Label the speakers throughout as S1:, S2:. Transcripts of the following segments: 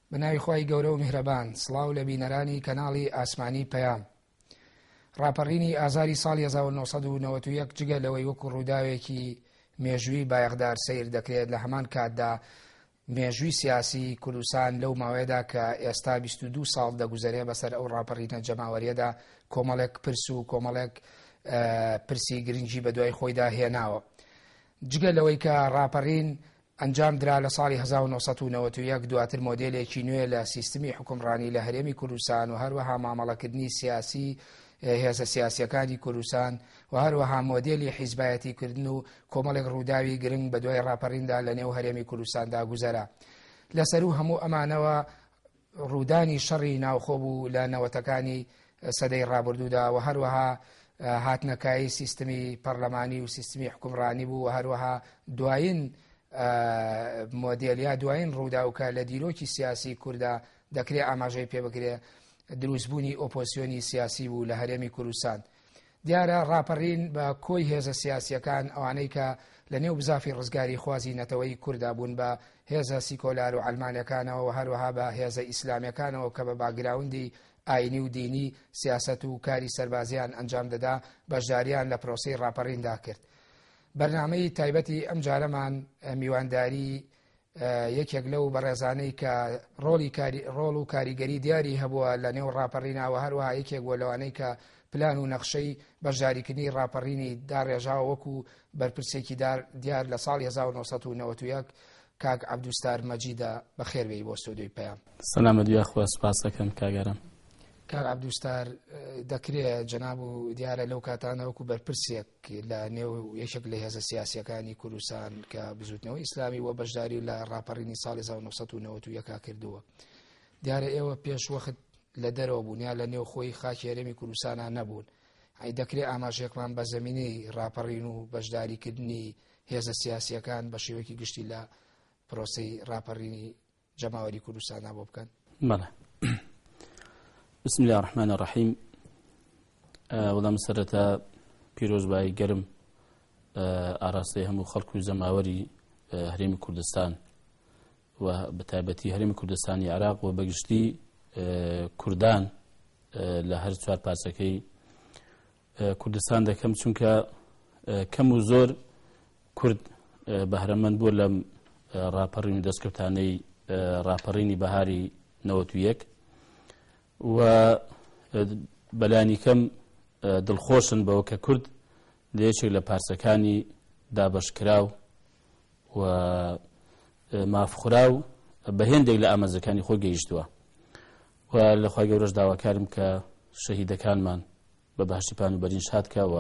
S1: بەناوی خۆی گەورە و میهرەبان. سڵاو لە بینەرانی کەناڵی ئاسمانی پەیام. ڕاپەڕینی ئازاری ساڵی 1991 جگە لەوەی وەکو ڕووداوێکی مێژووی بایەخدار سیر دەکرێت، لە هەمان کاتدا مێژووی سیاسی کوردستان لەو ماوەیەدا کە ئێستا 22 ساڵ دەگوزارێ بەسەر ئەو ڕاپەڕینە جەماوەریەدا کۆمەڵێک پرس و کۆمەڵێک پرسی گرنگی بە دوای خۆیدا هێناوە. جگە لەوەی کە ڕاپەڕین ئەنجام درا لە ساڵی 1991 دواتر مۆدێلێکی نوێ لە سیستمی حکومڕانی لە هەرێمی کوردستان و هەروەها مامەڵەکردنی سیاسی هێزە سیاسیەکانی کوردستان و هەروەها مۆدێلی حیزبایەتی کردن و کۆمەڵێک ڕووداوی گرنگ بە دوای ڕاپەڕیندا لە نێو هەرێمی کوردستاندا گوزەرا. لەسەر و هەموو ئەمانەوە ڕوودانی شەڕی ناوخۆ بوو لە نەوەتەکانی سەدەی ڕابردوودا و هەروەها هاتنەکایی سیستمی پەرلەمانی و سیستمی حکومڕانی بوو و هەروەها دوایین مۆدێلیا دوایین ڕووداوکە لە دیرۆکی سیاسی کووردا دەکرێت ئاماژەی پێ بکرێ دروستبوونی ئۆپۆزیۆنی سیاسی بوو لە هەرێمی کوردستان. دیارە ڕاپەڕین بە کۆی هێزە سیاسیەکان ئەوانەی کە لە نێو بزافی ڕزگاری خوازی نەتەوەی کووردا بوون بە هێزە سیکۆلار و ئەلمانیەکانەوە و هەروەها بە هێزە ئیسلامیەکانەوە کە بە باگراوندی ئاینی و دینی سیاست و کاری سەربازیان ئەنجام دەدا بەشداریان لە پرۆسەی ڕاپەڕیندا کرد. بەرنامەی تایبەتی ئەم جارەمان میوانداری یەکێک لەو بەڕێزانەی کە ڕۆڵ و کاریگەری دیاری هەبووە لە نێو ڕاپەڕینەوە، هەروەها یەکێک بۆ لەوانەی کە پلان و نەخشەی بەشداریکردنی ڕاپەڕینی داڕێژاوە وەکو بەرپرسێکی دیار لە ساڵی 1991 کاک عەبدوستار مەجیدە بەخێربێی بۆ ستۆدیۆی پەیام.
S2: سەلامە دویا خۆ سپاس دەکەم کاگەرم.
S1: کاک عەبدوستار دەکرێت جەناب و دیارە لەو کاتانە وەکو بەرپرسێک لە نێو یەکێک لە هێزە سیاسیەکانی کوردستان کە بزوتنەوەی ئیسلامی و بەشداری لە ڕاپەڕینی ساڵی 1991 کردووە. دیارە ئێوە پێش وەخت لە دەرەوە بوون یا لە نێو خۆی خاکی هەرێمی کوردستانە نەبوون. دەکرێت ئاماژەیەکمان بە زەمینەی ڕاپەڕین و بەشداریکردنی هێزە سیاسیەکان بە شێوەیەکی گشتی لە پرۆسەی ڕاپەڕینی جەماوەری کوردستانە بۆ بکەن.
S2: بەڵێ. بسم الله الرحمن الرحيم. وڵام سەرەتا پیرۆزبایی گەرم ئاراستەی هەموو خەڵک و زەماوەری هەرێمی کوردستان و بەتایبەتی هەرێمی کوردستانی عێراق و بەگشتی کوردان لە هەر چوار پارچەکەی کوردستان دەکەم، چونکە کەم و زۆر کورد بەهرەمەند بووە لەم ڕاپەڕین و دەستکەوتانەی ڕاپەڕینی بەهاری 91 و بەلانی کەم دڵخۆشن بەوە کە کورد لە یەکێک لە پارچەکانی دابەشکراو و مافخراو بە هێندێک لە ئامانجەکانی خۆی گەیشتووە و لە خوای گەورەش داواکارم کە شەهیدەکانمان بە بەهشتیپان و بەرین شادکە و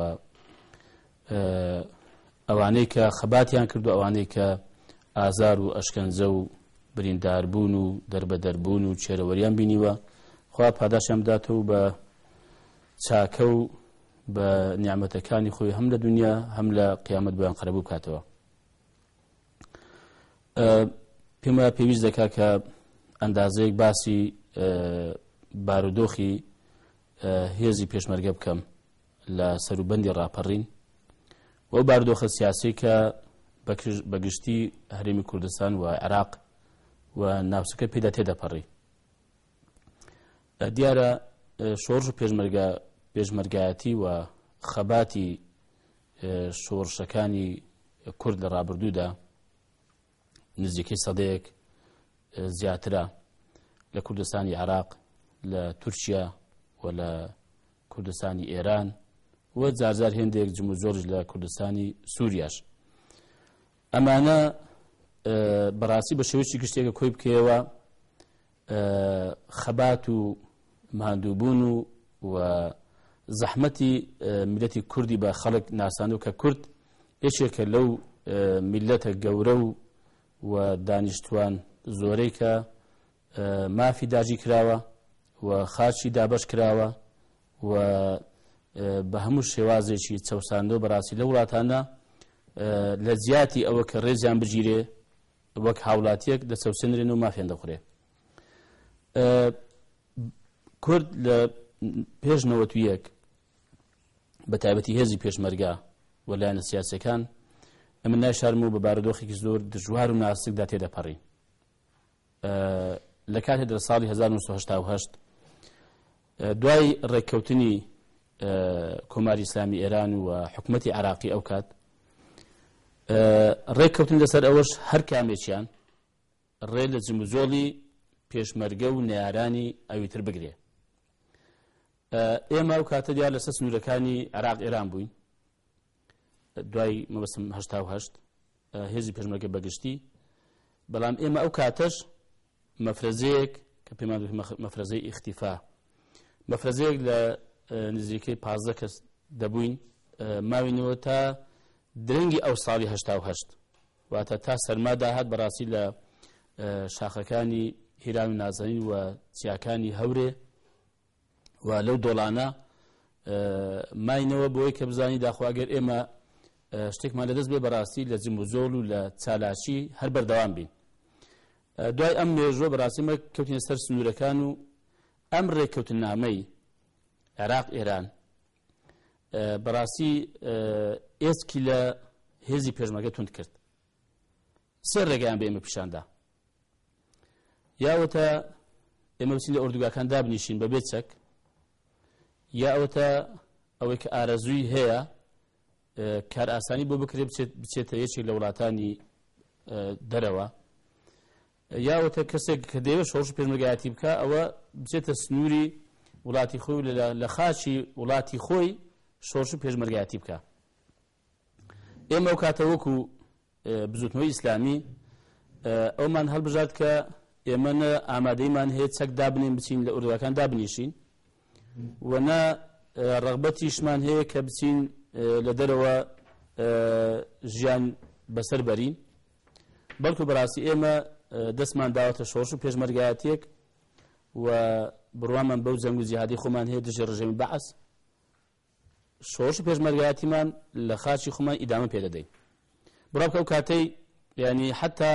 S2: ئەوانەی کە خەباتیان کردو، ئەوانەی کە ئازار و ئەشکەنجە و برینداربوون و دەربەدەربوون و چێرەوەریان بینیوە، خوا پاداشیان بداتەوە و بە چاکە و بە نیعمەتەکانی خۆی هەم لە دنیا هەم لە قیامەت بۆیان قەرەبوو بکاتەوە. پێم وایە پێویست دەکات کە ئەندازەیەک باسی بارودۆخی هێزی پێشمەرگە بکەم لە سەروبەندی ڕاپەڕین و ئەو بارودۆخە سیاسی کە بەگشتی هەرێمی کوردستان و عێراق و ناوچەکە پێدا تێدەپەڕی. دیارە شۆڕش و پێشمەرگایەتی و خەباتی شۆڕشەکانی کورد لە ڕابردوودا نزیکەی سەدەیەک زیاترە لە کوردستانی عێراق، لە تورکیا و لە کوردستانی ئێران و جارجار هێندێک جم و جۆرج لە کوردستانی سووریاش. ئەمانە بەڕاستی بە شێوەیەکی گشتێکە کۆی بکەوە خەبات و ماندووبوون و زەحمەتی میلەتی کوردی بە خەڵک ناساندوو کە کورد یەکێکە لەو میلەتە گەورە و دانیشتوان زۆرەی کە مافی داژی کراوە و خاچی دابەش کراوە و بە هەموو شێوازێکی چەوساندۆ بەڕاستی لە وڵاتانە لە زیاتی ئەوە کە ڕێزیان بگیرێ وەک هاوڵاتیەک دەچەوسێنرێن و مافیان دەخورێ. کورد لە پێش 91 بە تایبەتی هێزی پێشمەرگە و لایەنە سیاسەکان ئەمە ناشارم و بە بارودۆخێکی زۆر دژوار و ناسکدا تێدەپەڕی. لە کاتێدا ساڵی 1970 دوای ڕێککەوتنی کۆماری ئیسلامی ئێران و حکومەتی عراقی ئەو کات ڕێککەوتن لەسەر ئەوەش هەر کامێکیان ڕێ لە جموزۆڵی پێشمەرگە و نێرانی ئەویتر بگرێ. ئێمە ئەو کاتە دیار لەسەر سنوورەکانی عراق ئێران بووین دوای مەبەستم 1970 هێزی پێشمەرگە بەگشتی، بەڵام ئێمە ئەو کاتەش مەفرەزەیەک کە پێمان مەفرەزەی ئیختیفا مەفرەزەیەک لە نزیکەی 15 کەس دەبووین ماوینەوە تا درەنگی ئەو ساڵی 1970 واتە تا سەرما داهات بەڕاستی لە شاخەکانی هیران و نازەنین و چیاکانی هەورێ و لەو دۆڵانە ماینەوە بۆی کە بزانی داخواگەر ئێمە شتێکمان لەدەست بێ بەڕاستی لە جموزۆڵ و لە چالاکی هەر بەردەوام بین. دوای ئەم مێژوە بەڕاستیمە کەوتینە سەر سنوورەکان و ئەم ڕێککەوتنامەی عێراق ئێران بەڕاستی ئێسکی لە هێزی پێشمەرگە تونند کرد. سێ ڕێگەیان بە ئێمە پیشاندا. یاوەتە ئێمە بچین لە ئۆردوگاکان دابنیشین بەبێ چەک، یا ئەوەتە ئەوەی کە ئارەزووی هەیە کار ئاسانی بۆ بکرێ بچێتە یەکێک لە وڵاتانی دەرەوە، یاوەتە کەسێک کە دەیەوێت شۆڕش پێشمەرگایەتی بکە ئەوە بچێتە سنووری وڵاتی خۆی لە خاچی وڵاتی خۆی شۆڕش پێشمەرگایەتی بکە. ئێمە ئەو کاتە وەکو بزوتنەوەی ئیسلامی ئەومان هەڵبژات کە ئێمە نە ئامادەیمان هەیە چەک دابنین بچین لە ئۆردوگاکان دابنیشین و نە ڕەغبەتیشمان هەیە کە بچین لە دەرەوە ژیان بەسەر بەرین، بەڵکو بەڕاستی ئێمە دەستمان داوەتە شۆڕش و پێشمەرگایەتێک و بڕوامان بەو جەنگ و جیهادی خۆمان هەیە دژی ڕژێمی بەعەس، شۆڕش و پێشمەرگایەتیمان لە خاچی خۆمان ئیدامە پێدەدەین. بڕوا بکە ئەو کاتەی یعنی حتا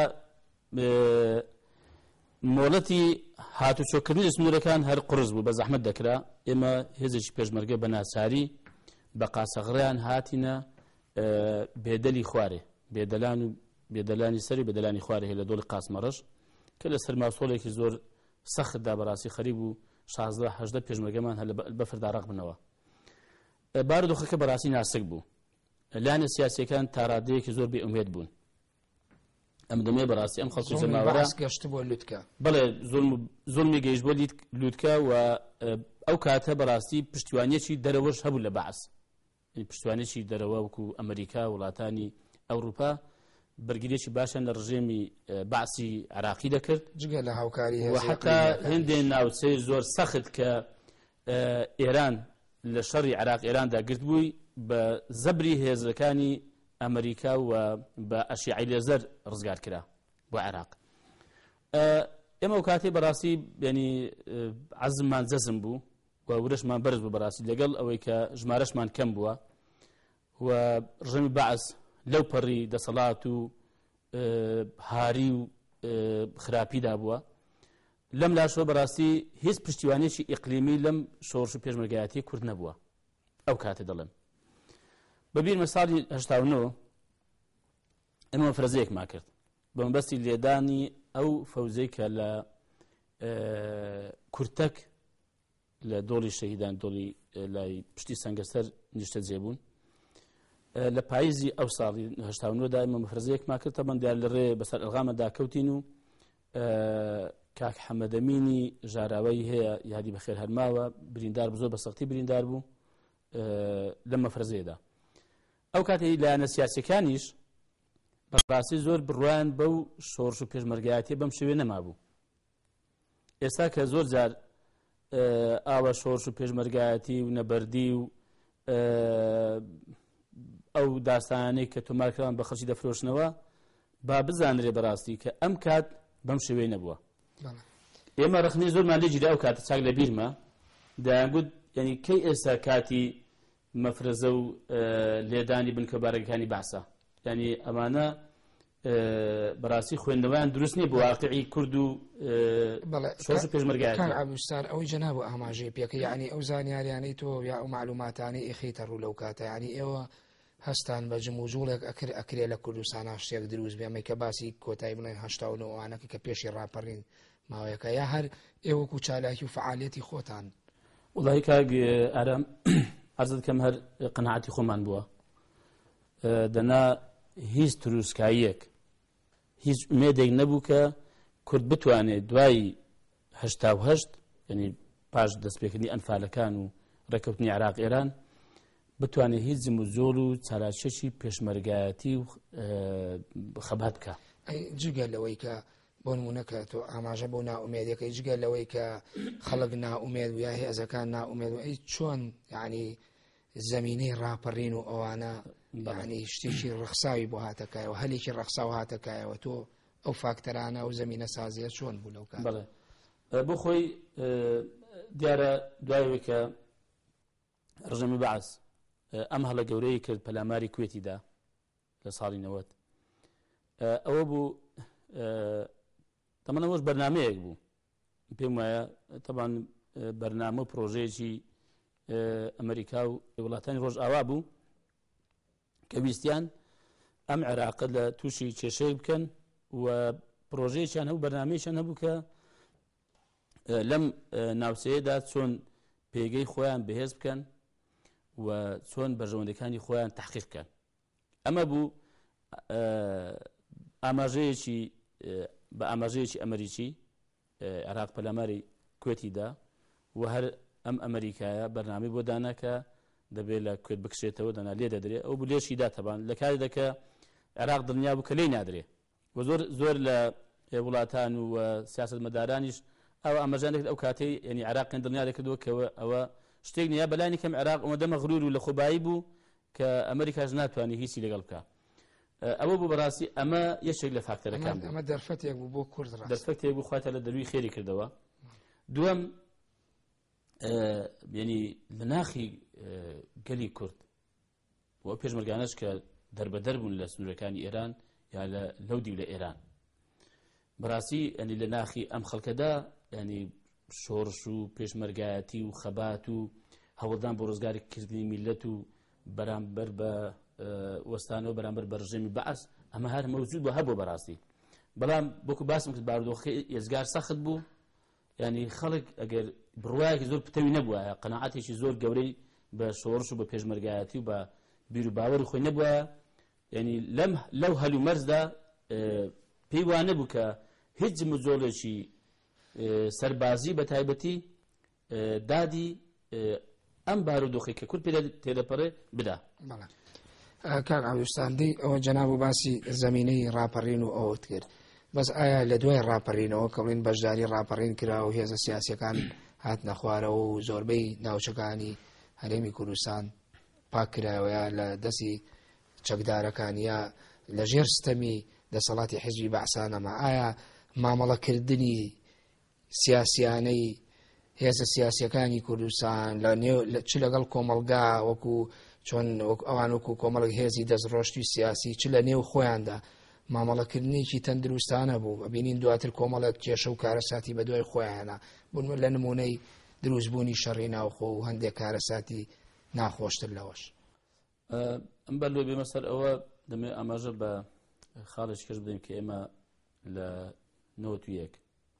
S2: مۆڵەتی هاتوچۆکردنی سنوورەکان هەر قڕز بوو بە زەحمەت دەکرا. ئێمە هێزێکی پێشمەرگە بە ناچاری بە قاسەغڕیان هاتینە بێدەلی خوارێ، بێدەلانی سەری بێدەلانی خوارێ هەیە لە دۆڵی قاسمەڕەش کە لە سەر ماسۆڵێکی زۆر سەختدا بەڕاستی خەریب و 16-18 پێشمەرگەمان هەر بەفردا ڕق بنەوە. بارودۆخەکە بەڕاستی ناسک بوو، لایەنە سیاسیەکان تا ڕادەیەکی زۆر بێئومێد بوون. ئەم دەمێ بەڕاستی ئەم خەڵکی زەماوەرە
S1: گەشت بۆ لوتکە،
S2: بەڵێ زوڵمی گەیشت بۆ لوتکە و ئەو کاتە بەڕاستی پشتیوانیەکی دەرەوەش هەبوو لە بەعەس، پشتیوانێکی دەرەوە وەکو ئەمریکا وڵاتانی ئەوروپا بەرگریێکی باشیان لە ڕژێمی بەعسی عراقی دەکرد
S1: جگە لە هاوکاری
S2: و حتا هێندێن ناوچەی زۆر سەخت کە ئێران لە شەڕی عراق ئێراندا گرت بووی بە زەبری هێزەکانی ئەمریکا و بە ئەشیعی لێزەر ڕزگار کرا بۆ عێراق. ئێمە ئەو کاتێ بەڕاستی ینی عەزممان جەزم بوو و ورشمان بەرز بوو بەڕاستی لەگەڵ ئەوەی کە ژمارەشمان کەم بووە و ڕژێمی بەعەس لەو پەڕی دەسەڵات و هاری و خراپیدا بووە. لەم لاشۆ بەڕاستی هیچ پشتیوانێکی ئیقلیمی لەم شۆڕش و پێشمەرگایەتی کورد نەبووە ئەو کاتە دەڵێم. بەبیرمە ساڵی 89 ئەمە مەفرەزەیەکمان کرد بە مەبەستی لێدانی ئەو فەوزەی کە لە کورتەک لە دۆڵی شەهیدان دۆڵی لای پشتی سەنگەسەر نیشتە جێبوون. لە پاییزی ئەو ساڵی 89دا ئەمە مەفرەزەیەکمان کرد تەبەن دیار لە ڕێ بەسەر ئەلغامەدا کەوتین و کاک حەمەدەمینی ژاراوەی هەیە یادی بەخێر هەرماوە بریندار زۆر بە سەختی بریندار بوو لە مەفرەزەیەدا. ئەو کاتی لایەنە سیاسیەکانیش بەڕاستی زۆر بڕوایان بەو شۆڕش و پێشمەرگایەتیە بەم شێوێ نەمابوو. ئێستا کە زۆر جار ئاوە شۆڕش و پێشمەرگایەتی و نەبەردی و ئەو داستانەی کە تۆمارکراوان بە خەڵکی دەفرۆشنەوە با بزانرێ بەڕاستی کە ئەم کات بەم شێوەی نەبووە. ئێمە ڕخنی زۆرمان لێگیرا ئەو کاتە چاک لە بیرمە دایانگوت ینی کەی ئێستا کاتی مەفرەزە و لێدانی بنکەبارەکانی باسە، ینی ئەمانە بەڕاستی خوێندنەوەیان دروست نیە بۆ واقعی کورد و شۆڕش و پێشمەرگایەتی.
S1: عەبدولستار ئەوەی جەناب ئاماژەی پێکە یعنی ئەو زانیاریانەی تۆ یا ئەو معلوماتانەی ئیخیتە ڕوو لەو کاتە، یعنی ئێوە هەستان بە جم و جوڵێک ئەکرێ لە کوردستانە شتێک دروست بێ ئەمەی کە باسی کۆتایی بڵێن 89وانەکە کە پێشی ڕاپەڕین ماوەیەکە یا هەر ئێوەکو چالاکی و فعالەتی خۆتان
S2: وڵی کاگ ئارام عەرزت کەم هەر قەناعەتی خۆمان بووە دەنا هیچ تروسکاییەک هیچ ئومێدێک نەبوو کە کورد بتوانێت دوای 88 یعنی پاش دەستپێکردنی ئەنفالەکان و ڕێکەوتنی عێراق ئێران بتوانێت هیچ زم و زۆر و چالاکێشی پێشمەرگایەتی و خەبات بکە.
S1: جگە لەوەی کە بۆ نمونەکە تۆ ئاماژە بۆ ناومێدەکەی جگە لەوەی کە خەڵک ناومێد و یا هێزەکان ناومێد و ئەی چۆن یعنی زمینەی ڕاپەڕین و ئەوانە یعنی شتێکی ڕەخساوی بۆ هاتەکایەوە هەلێکی ڕەخساو هاتەکایەوە تۆ ئەو فاکتەرانە و زمینە سازیە چۆن بوو لەو کار؟
S2: بەڵێ بۆ خۆی دیارە دوایەوەی کە ڕژەمی بەعەس ئەم هەڵە گەورەی کرد پەلاماری کوێتیدا لە ساڵی 90 ئەوە بوو تەمەنەوەش بەرنامەیەک بوو پێم وایە طبعاً بەرنامە پرۆژەیەکی ئەمریکا و وڵاتانی ڕۆژئاوا بوو کە ویستیان ئەم عێراقە لە تووشی کێشەی بکەن و پرۆژەیەکیان هەبوو بەرنامەیەکیان هەبوو کە لەم ناوچەیەدا چۆن پێگەی خۆیان بەهێز بکەن و چۆن بەرژەوەندەکانی خۆیان تحقیق بکەن. ئەمە بوو ئاماژەیەکی بە ئاماژەیەکی ئەمریکی عێراق پەلاماری کوێتیدا و هەر ئەم ئەمریکایە بەرنامەی بۆ داناکە دەبێت لە کوێت بکشێتەوە دەنا لێ دەدرێت ئەو لێشی داتەبان لە کاری دەکە عێراق دڵنیا بوو کە لێی نادرێ و زۆر لە وڵاتان و سیاست مەدارانیش ئەو ئاماژانێک ئەو کاتەی ینی عێراقیان دڵنیا دەکردەوە کەەوە ئەوە شتێک نیە بەلانی کەم عێراق ئەوەندە مەغرور و لە خۆبایی بوو کە ئەمریکاش ناتوانێت هیچی لەگەڵ بکە. ئەوە بوو بەڕاستی ئەمە یەکێک لە فاکتەرەکان بوو.
S1: ئەمە دەرفەتێک بوو بۆ کورد
S2: دەرفەتێک بوو خواتە لە دەروی خێری کردەوە. دووەم ینی لە ناخی گەلی کورد و پێشمەرگانەش کە دەربەدەر بوون لە سنوورەکانی ئێران یا لە لەودی لە ئێران بەڕاستی ئەنی لە ناخی ئەم خەڵکەدا ینی شۆڕش و پێشمەرگایەتی و خەبات و هەوڵدان بۆ ڕۆزگاری کردنی میلەت و بەرامبەر بە وەستانەوە بەرامبەر بە ڕژێمی بەعەس ئەمە هەر مەوجود بە هەبوو بەڕاستی. بەڵام بۆکو باسم کرد بارودۆخی ئێزگار سەخت بوو ینی خەڵک ئەگەر بڕوایەکی زۆر پتەوی نەبووە قەناعەتێکی زۆر گەورەی بە شۆڕش و بە پێشمەرگایەتی و بە بیر و باوەڕی خۆی نەبووە ینی لەو هەلو مەرزدا پێی وانە بوو کە هیچ مزۆڵێکی سەربازی بە تایبەتی دادی ئەم بارودۆخی کە کورد پێ تێدەپەڕێ بدا.
S1: کاک عەبدولستاندی ئەوە جەناب و باسی زمینەی ڕاپەڕین و ئەوت کرد بەس ئایا لە دوای ڕاپەڕینەوە کە بڵین بەشداری ڕاپەڕین کرا و هێزە سیاسیەکان هات نەخوارەوە و زۆربەی ناوچەکانی هەرێمی کوردستان پاک کرایەوە لە دەستی چەکدارەکان یا لە ژێر ستەمی دەسەڵاتی حیزبی بەعسانەما ئایا مامەڵەکردنی سیاسیانەی هێزە سیاسیەکانی کوردستان چ لەگەڵ کۆمەڵگا وەکو چۆن ئەوان وەکو کۆمەڵک هێزی دەستڕۆشتی سیاسی چ لە نێو خۆیاندا مامەڵەکردنێکی تەندروستانە بوو ئەبینین دواتر کۆمەڵک کێشە و کارەساتی بە دوای خۆیانە بوون لە نمونەی دروستبوونی شەڕی ناوخۆ و هەندێک کارەساتی ناخۆشتر لەوەش.
S2: ئەم بەر لێ بێمە سەر ئەوە دەمێ ئاماژە بە خاڵش کرد بدەین کە ئێمە لە 91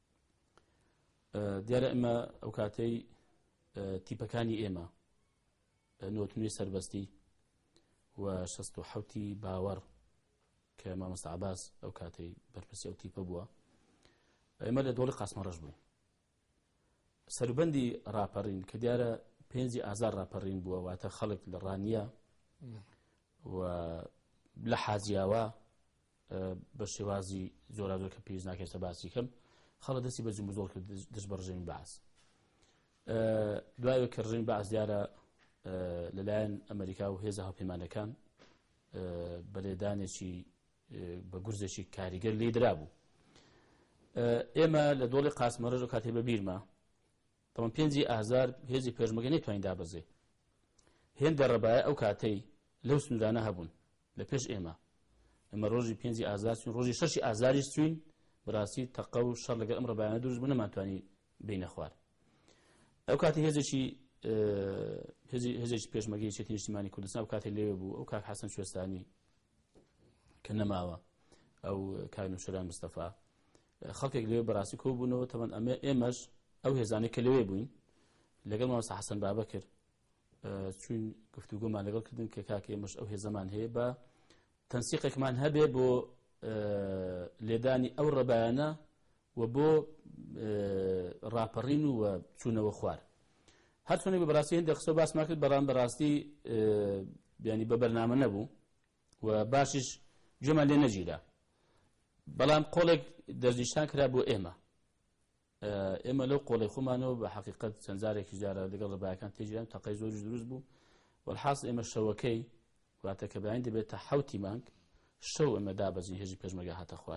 S2: دیارە ئێمە ئەو کاتەی تیپەکانی ئێمە 99 سەربەستی و 67 باوەڕ کە مامۆستا عەباس ئەو کاتەی بەرپرسی ئەو تیپە بووە ئێمە لە دۆڵی قاسمەڕەش بووین. سەروبەندی ڕاپەڕین کە دیارە پێنجی ئازار ڕاپەڕین بووە واتە خەڵک لە ڕانیە و لە حاجیاوە بە شێوازی زۆرا زۆر کە پێویست ناکرێتە باسی کەم خەڵک دەستی بە جم و زۆر کرد دەست بە ڕژێمی بەعەس. دوایەوە کە ڕژێمی بەعەس دیارە لەلایەن ئەمریکا و هێزە هاوپەیمانەکان بەلێدانێکی بە گورزێکی کاریگەر لێ درابوو. ئێمە لە دۆڵی قاسمەڕەش ئەو کاتێ بە بیرمە تەمەن پێنجی ئازار هێزی پێشمەرگە نەیتوانین دابەزێ هێندە ڕەبایە ئەو کاتەی لەو سنوورانە هەبوون لە پێش ئێمە ڕۆژی پێنجی ئازار چوین ڕۆژی شەشی ئازاریش چوین بەڕاستی تەقە و شەڕ لەگەڵ ئەم ڕەبایانە دروست بوو نەمانتوانی بینە خوار. ئەو کاتی هێزێکی هێزێکی پێشمەرگەی یەکێتی نیشتیمانی کوردستان ئەو کاتێ لێوێ بوو ئەو کاک حەسەن کوێستانی کە نەماوە ئەو کاک نووشەران مستەفا خەڵکێک لێوێ بەڕاستی کۆبوونەوە تەمەن ئێمەش ئەو هێزانەی کە لەوێ بووین لەگەڵ مامۆستا حەسەن بابەکر چوین گفتوگۆمان لەگەڵ کردن کە کاک ئێمەش ئەو هێزەمان هەیە بە تەنسیقێکمان هەبێ بۆ لێدانی ئەو ڕەبایانە و بۆ ڕاپەڕین و چوونەوە خوار هەر چۆنێک بەڕاستی هێندە قسە باسمان کرد بەڕام بەڕاستی ینی بە بەرنامە نەبوو و باشیش گوێمان لێ نەگیرا بەڵام قۆڵێک دەستنیشان کرا بۆ ئێمە لەو قۆڵی خۆمانەوە بە حەقیقەت چەند جارێکی جارە لەگەڵ ڕێبایەکان تێگیران تەقەی زۆریش دروست بوو والحاصل ئێمە شەوەکەی واتە کە بەیان دەبێت تا 7 مانگ شەو ئێمە دابەزین هێزی پێشمەرگە هاتە خوار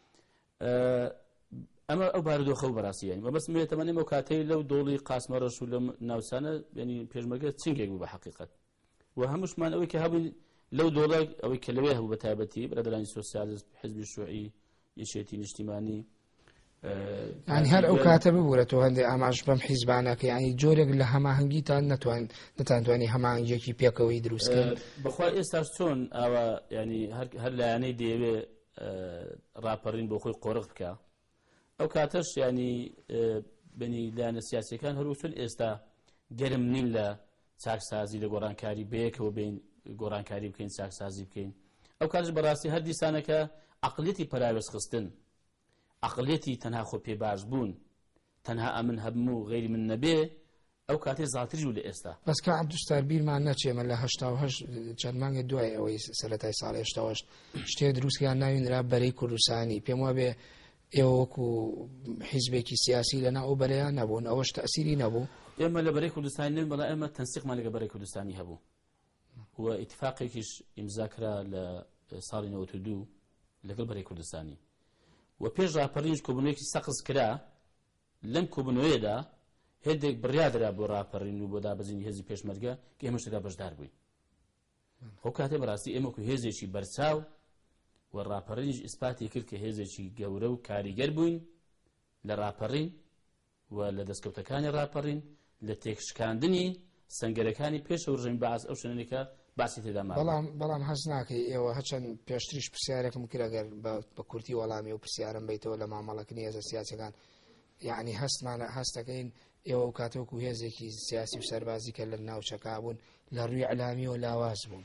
S2: ئەمە ئەو بارودۆخە و بەڕاستی ینی بەس مێتەمە ئێمە کاتەی لەو دۆڵی قاسمە ڕەش و لە ناوچانە ینی پێشمەرگە چنگێک بوو بە حەقیقەت و هەمووشمان ئەوەی کە هەبووین لەو دۆڵێک ئەوەی کە لەوێ هەبوو بە تایبەتی بەرەدەرانی سۆسیالیست حیزبی شوعی یەکێتی نیشتیمانی
S1: ینی هەر ئەو کاتە ببوورێتەوە هەندێک ئاماژ بەم حیزبانەکە ینی جۆرێک لە هەماهەنگیتان نەتوانێت هەماهەنگێکی پێکەوەی دروستکەن
S2: بەخوا ئێستاش چۆن ئاوا ینی هەر لایەنەی دەیەوێ ڕاپەڕین بۆ خۆی قۆرق بکە ئەو کاتەش ینی بەنی لایەنە سیاسیەکان هەروە چۆن ئێستا گەرم نین لە چاکسازی لە گۆڕانکاری بەیەکەوە بین گۆڕانکاری بکەین چاکسازی بکەین ئەو کاتش بەڕاستی هەر دیسانەکە عەقڵیەتی پەراوێز خستن عەقڵیەتی تەنها خۆ پێ باش بوون تەنها ئەمن هەبم و غەیری من نەبێ ئەو کاتێ زاتری و لە ئێستا
S1: بەس کە عەبدوستار بیرمان نەچێمە لە 1970 چەند مانگە دوای ئەوەی سەرەتای ساڵی 1970 شتێک دروستکیان ناوینرا بەرەی کوردستانی پێم وابێ ئێوە وەکو حیزبێکی سیاسی لەناو ئەو بەرەیان نەبوون ئەوەش تەئسیری نەبوو
S2: ئێمە لە بەرەی کوردستانی نەبووین بەڵام ئێمە تەنسیقمان لەگە بەرەی کوردستانی هەبوو و ئیتفاقێکیش ئیمزاکرا لە ساڵی 92 لەگەڵ بەرەی کوردستانی و پێش ڕاپەڕینش کۆبوونەوەیەکی سەقز کرا لەم کۆبوونەوەیەدا هێندێک بڕیادرا بۆ ڕاپەڕین و بۆ دابەزینی هێزی پێشمەرگە کە ئێمەش لەدا بەشدار بووین ئەو کاتێ بەڕاستی ئێمە وەکو هێزێکی بەرچاو و ڕاپەڕینیش ئیسپاتی کرد کە هێزێکی گەورە و کاریگەر بووین لە ڕاپەڕین و لە دەستکەوتەکانی ڕاپەڕین لە تێکشکاندنی سەنگەرەکانی پێش و ڕژەمی بەعاز ئەو شوێنێکە باسی تێدا ماوە
S1: بەڵام حەز ناکەی ئێوە هەچەند پێشتریش پرسیارێکم کرد ئەگەر بە کورتی وەڵامی و پرسیارم بیتەوە لە مامەڵەکردنی هێزە سیاسیەکان یعنی هەستەکەین ئێوە ئەو کاتەوەکو هێزێکی سیاسی و سەربازی کە لە ناوچەکا بوون لە ڕووی ئەلامی و لاواز بوون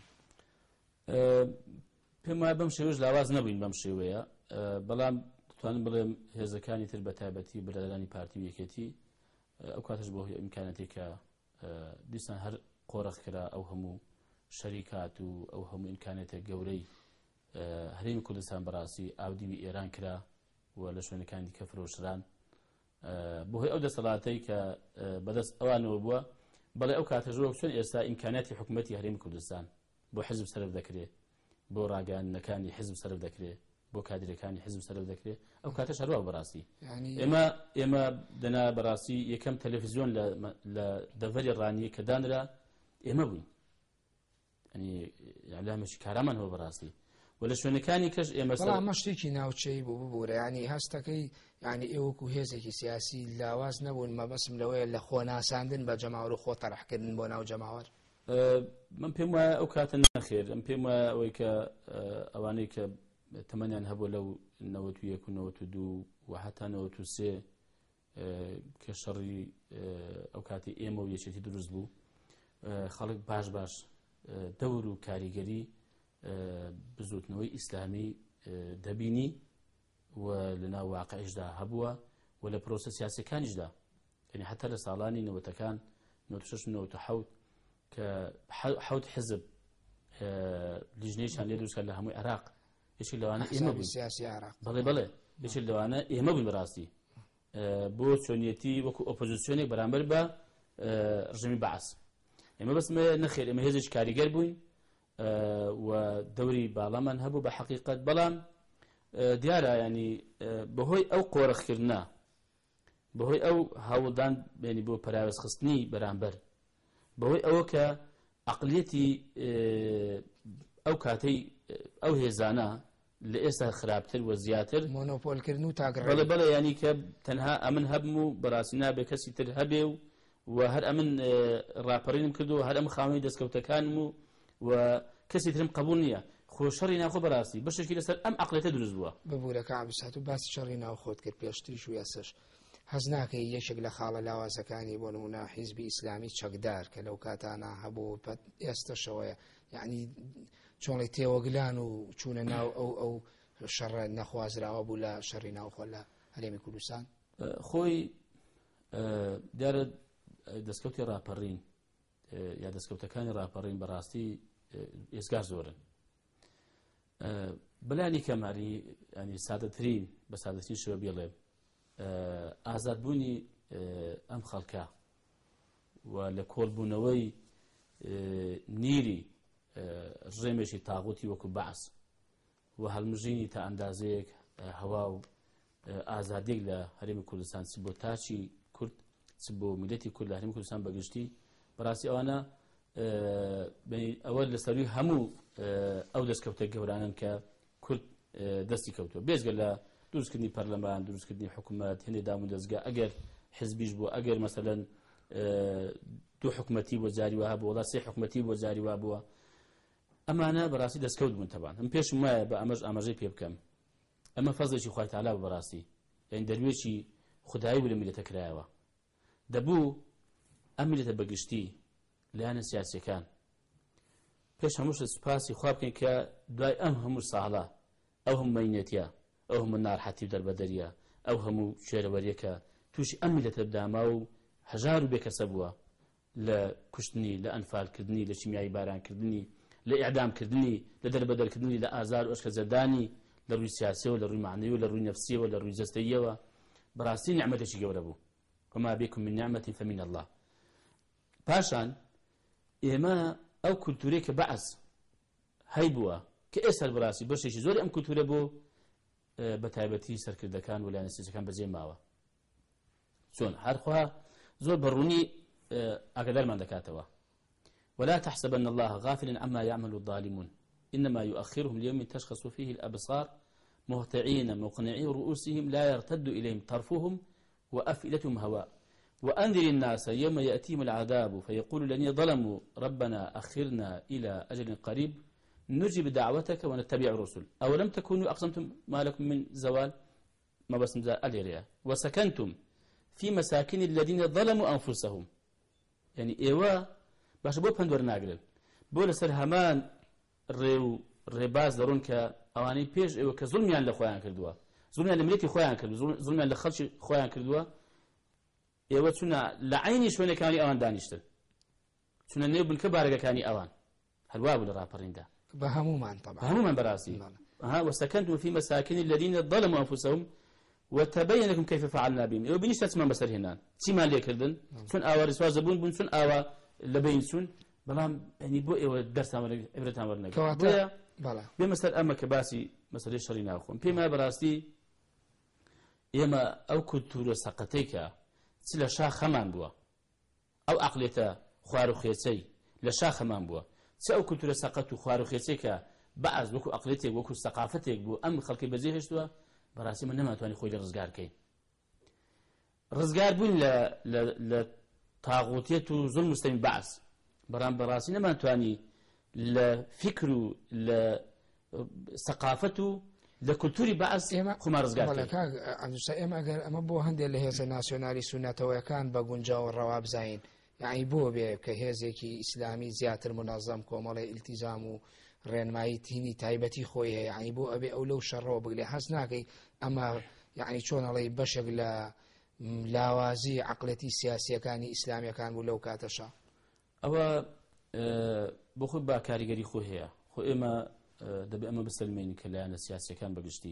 S2: پێم وایە بەم شێوەش لاواز نەبووین بەم شێوەیە بەڵام دەتوانم بڵێم هێزەکانی تر بە تایبەتی بەرادەرانی پارتی و یەکێتی ئەو کاتەش بۆ ئیمکانەتێک کە دیسان هەر قۆرق کرا ئەو هەموو شەریکات و ئەو هەموو ئیمکانێتە گەورەی هەرێمی کوردستان بەڕاستی ئاودیوی ئێران کرا و لە شوێنەکانی دیکە فرۆشران بۆهۆی ئەو دەسەڵاتەی کە بەدەست ئەوانەوە بووە بەڵێ ئەو کاتەژۆک چۆن ئێستا ئیمکاناتی حکوومەتی هەرێمی کوردستان بۆ حزب سەرف دەکرێت بۆ ڕاگەیاندنەکانی حزب سەرف دەکرێت بۆ کادرەکانی حزب سەرف دەکرێت ئەو کاتەش هەروە بەڕاستی ئێمە دەنا بەڕاستی یەکەم تەلەڤیزیۆن لە دەڤەری ڕانی کە دانرا ئێمە بووین ینی ئەعلامێکی کارامان هەوە بەڕاستی و لە شوێنەکانی کەش ئێمە
S1: بەڵام شتێکی ناوچەی بوو ببوورە ینی هەستەکەی ینی ئێوەکو هێزێکی سیاسی لاواز نەبوون مەبەسم لەوەیە لە خۆ ناساندن بە جەماوەر و خۆ تەڕەحکردن بۆ ناو جەماوەر
S2: من پێم وایە ئەو کاتە نەخێر ئەم پێم وایە ئەوەی کە ئەوانەی کە تەمەنیان هەبوو لەو 91 و 92 و هەتا 93 کە شەڕی ئەو کاتی ئێمە و یەکێتی دروست بوو خەڵک باش دەور و کاریگەری بزوتنەوەی ئیسلامی دەبینی و لە ناو واقعیشدا هەبووە و لە پرۆسە سیاسیەکانیشدا یعنی هەتا لە ساڵانی نەوەتەکان 96 97 کە حوت حزب لیژنەیەکیان لێ دروستکرد لە هەمووی عێراق یەکێک لەوانە ئێمە بووین
S1: سیاسی عێراق
S2: بەڵێ یەکێک لەوانە ئێمە بووین بەڕاستی بۆ چۆنیەتی وەکو ئۆپۆزیسیۆنێک بەرامبەر بە ڕژەمی بەعەس ئێمە بەسمە نەخێر ئێمە هێزێکی کاریگەر بووین و دەوری باڵامان هەبوو بە حەقیقەت بەڵام دیارە ینی بەهۆی ئەو قۆرەخکردنە بەهۆی ئەو هەوڵدان بینی بۆ پەراوێزخستنی بەرامبەر بەهۆی ئەوە کە عەقڵیەتی ئەو کاتەی ئەو هێزانە لە ئێستا خراپتر و زیاتر
S1: مۆنۆپۆلکردن و تاگڕێ
S2: بەڵێ ینی کە تەنها ئەمن هەبم و بەڕاستی نابێ کەسی تر هەبێ و و هەر ئەمن ڕاپەڕینم کردو هەر ئەم خاوەنی دەستکەوتەکانم و کەسی ترم قبول نییە خۆ شەڕی ناخۆ بەڕاستی بەشێکی لەسەر ئەم عەقڵیەتە دروست بووە
S1: ببوورەکە عەبدولسات و باسی شەڕی ناو خۆت کرد پێشتریش و یاسەش هەز ناکەی یەکێک لە خاڵە لاوازەکانی بۆ نمونە حیزبی ئیسلامی چەکدار کە لەو کاتانە هەبوو ئێستاشەوەیە یعنی چۆنڵی تێوەگلان و چوونە ناو ئەو شەڕە نەخوازراوە بوو لە شەڕی ناوخۆ لە هەرێمی کوردستان
S2: خۆی دیارە دەستکەوتی ڕاپەڕین یا دەستکەوتەکانی ڕاپەڕین بەڕاستی ئێزگار زۆرن بەلانی کەماری ینی سادەترین بە سادەتی شوە بێڵێ ئازادبوونی ئەم خەڵکە و لە کۆڵبوونەوەی نیری ڕێمێکی تاغوتی وەکو بەعس و هەڵمژینی تا ئەندازەیەک هەوا و ئازادێک لە هەرێمی کوردستان چ بۆ تاچی کورد چ بۆ میلەتی کورد لە هەرێمی کوردستان بەگشتی بەڕاستی ئەوانە ئەوە لەسەروی هەموو ئەو دەستکەوتە گەورانن کە کورد دەستی کەوتووە بێزگە لە دروستکردنی پەرلەمان دروستکردنی حکوومەت هێندێ دام و دەستگا ئەگەر حزبیش بوو ئەگەر مەسەلەن دوو حکومەتی بۆ جاری وها بوو وڵا سێ حکومەتی بۆ جاری وا بووە ئەمانە بەڕاستی دەستکەوت بوون تەبان ئەم پێشم وایە بە ئەمەش ئاماژەی پێ بکەم ئەمە فەزڵێکی خوای تەعالا بوو بەڕاستی یعنی دەروێکی خودایی بوو لە میلەتە کرایەوە دەبوو ئەم میلەتە بەگشتی لایەنە سیاسیەکان پێش هەمووش سوپاسی خوا بکەین کە دوای ئەم هەموو ساڵە ئەو هەموو مەینەتیە ئەو هەموو ناڕەحەتی و دەربەدەریە ئەو هەموو شێرەوەریەکە تووشی ئەم میلەتە بداما و هەژار و بێکەسە بووە لە کوشتنی لە ئەنفالکردنی لە چیمیایی بارانکردنی لە ئیعدامکردنی لە دەربەدەرکردنی لە ئازار و ئەشکەزەدانی لە ڕووی سیاسیەوە لە ڕووی معنەوی و لە ڕووی نەفسیەوە لە ڕووی جەستەییەوە بەڕاستی نیعمەتێکی گەورە بوو وما بكم من نعمة فمن الله پاشان ئێمە ئەو کولتورەی کە بەعس هەیبووە کە ئێستا بەڕاستی بەشێکی زۆری ئەم کولتورە بۆ بە تایبەتی سەرکردەکان و لایەنە سیاسیەکان بەجێ ماوە چۆن هەرخوا زۆر بەڕوونی ئاگادارمان دەکاتەوە ولا تحسبن الله غافلا عما يعمل الظالمون إنما يؤخرهم ليوم تشخص فيه الأبصار مهطعين مقنعي رؤوسهم لا يرتد إليهم طرفهم وأفئدتهم هواء وأنذر الناس يوم يأتيهم العذاب فيقول الذين ظلموا ربنا أخرنا إلى أجل قريب نجب دعوتك ونتبع الرسل أولم تكونوا أقسمتم ما لكم من زوال ما بس اليريا وسكنتم في مساكن الذين ظلموا أنفسهم يعني إيوا باش بو پندور ناگرن بو لسر همان ڕێباز دەڕۆن کە ئەوانەی پێش ئێوە کە زوڵمیان لە خۆیان کردووە زوڵمیان لە ملەتی خۆیان کردووە زوڵمیان لە خەڵکی خۆیان کردووە ئێوە چونە لە عینی شوێنەکانی ئەوان دانیشتن چونە نێو بنکە بارگەکانی ئەوان هەروە بوو لە ڕاپەڕیندا
S1: بە هەمومان طبعا
S2: هەمومان بەڕاستی وسكنتم في مساكن الذين ظلموا أنفسهم وتبين لكم كيف فعلنا بهم ئێوە بینیشتە چمان بەسەر هێنان چیمان لێکردن چون ئاوا ڕسوازە بوون چون ئاوا لەبین چون بەڵام ئەنی بۆ ئێوە دەرسان عیبرەتان وەرنەگرن بێ مەسەر ئەمە کە باسی مەسەلەی شەڕی ناوخۆن پێم وایە بەڕاستی ئێمە ئەو کولتورە سەقەتەی کە چ لە شاخەمان بووە ئەو عەقڵیەتە خوار و خێچەی لە شاخەمان بووە چ ئەو کولتورە سەقەت و خوار و خێچەی کە بەعەز وەکو عەقڵیەتێک وەکو سەقافەتێک بوو ئەم خەڵکی بەجێ هێشتووە بەڕاستی من نەماتوانی خۆی لە ڕزگار بکەین ڕزگار بوون لە تاغوتیەت و زوڵم مستەوی بەعس بەڕام بەڕاستی نەماتوانی لە فکر و لە سەقافەت و لە کولتوری بەعس خۆمان ڕزگار بکەین
S1: ئێمە ئەگەر ئەمە بۆ هەندێک لە هێزە ناسیۆنالی سونەتەوەیەکان بە گونجاو ڕەوا بزین یعنی بۆ بێ کە هێزێکی ئیسلامی زیاتر منەظەم کۆمەڵی ئیلتیزام و ڕێنمایی تینی تایبەتی خۆی هەیە یعنی بۆ ئەبێ ئەو لەو شەڕەوە بگرێ هەز ناکەی ئەمە یعنی چۆنەڵی بەشێک لە لاوازی عەقڵەتی سیاسیەکانی ئیسلامیەکان بوو لەو کاتەشە
S2: ئەوە بۆ خۆی با کاریگەری خۆ هەیە خۆ ئێمە دەبێ ئەمە بسەلمێنی کە لایەنە سیاسیەکان بەگشتی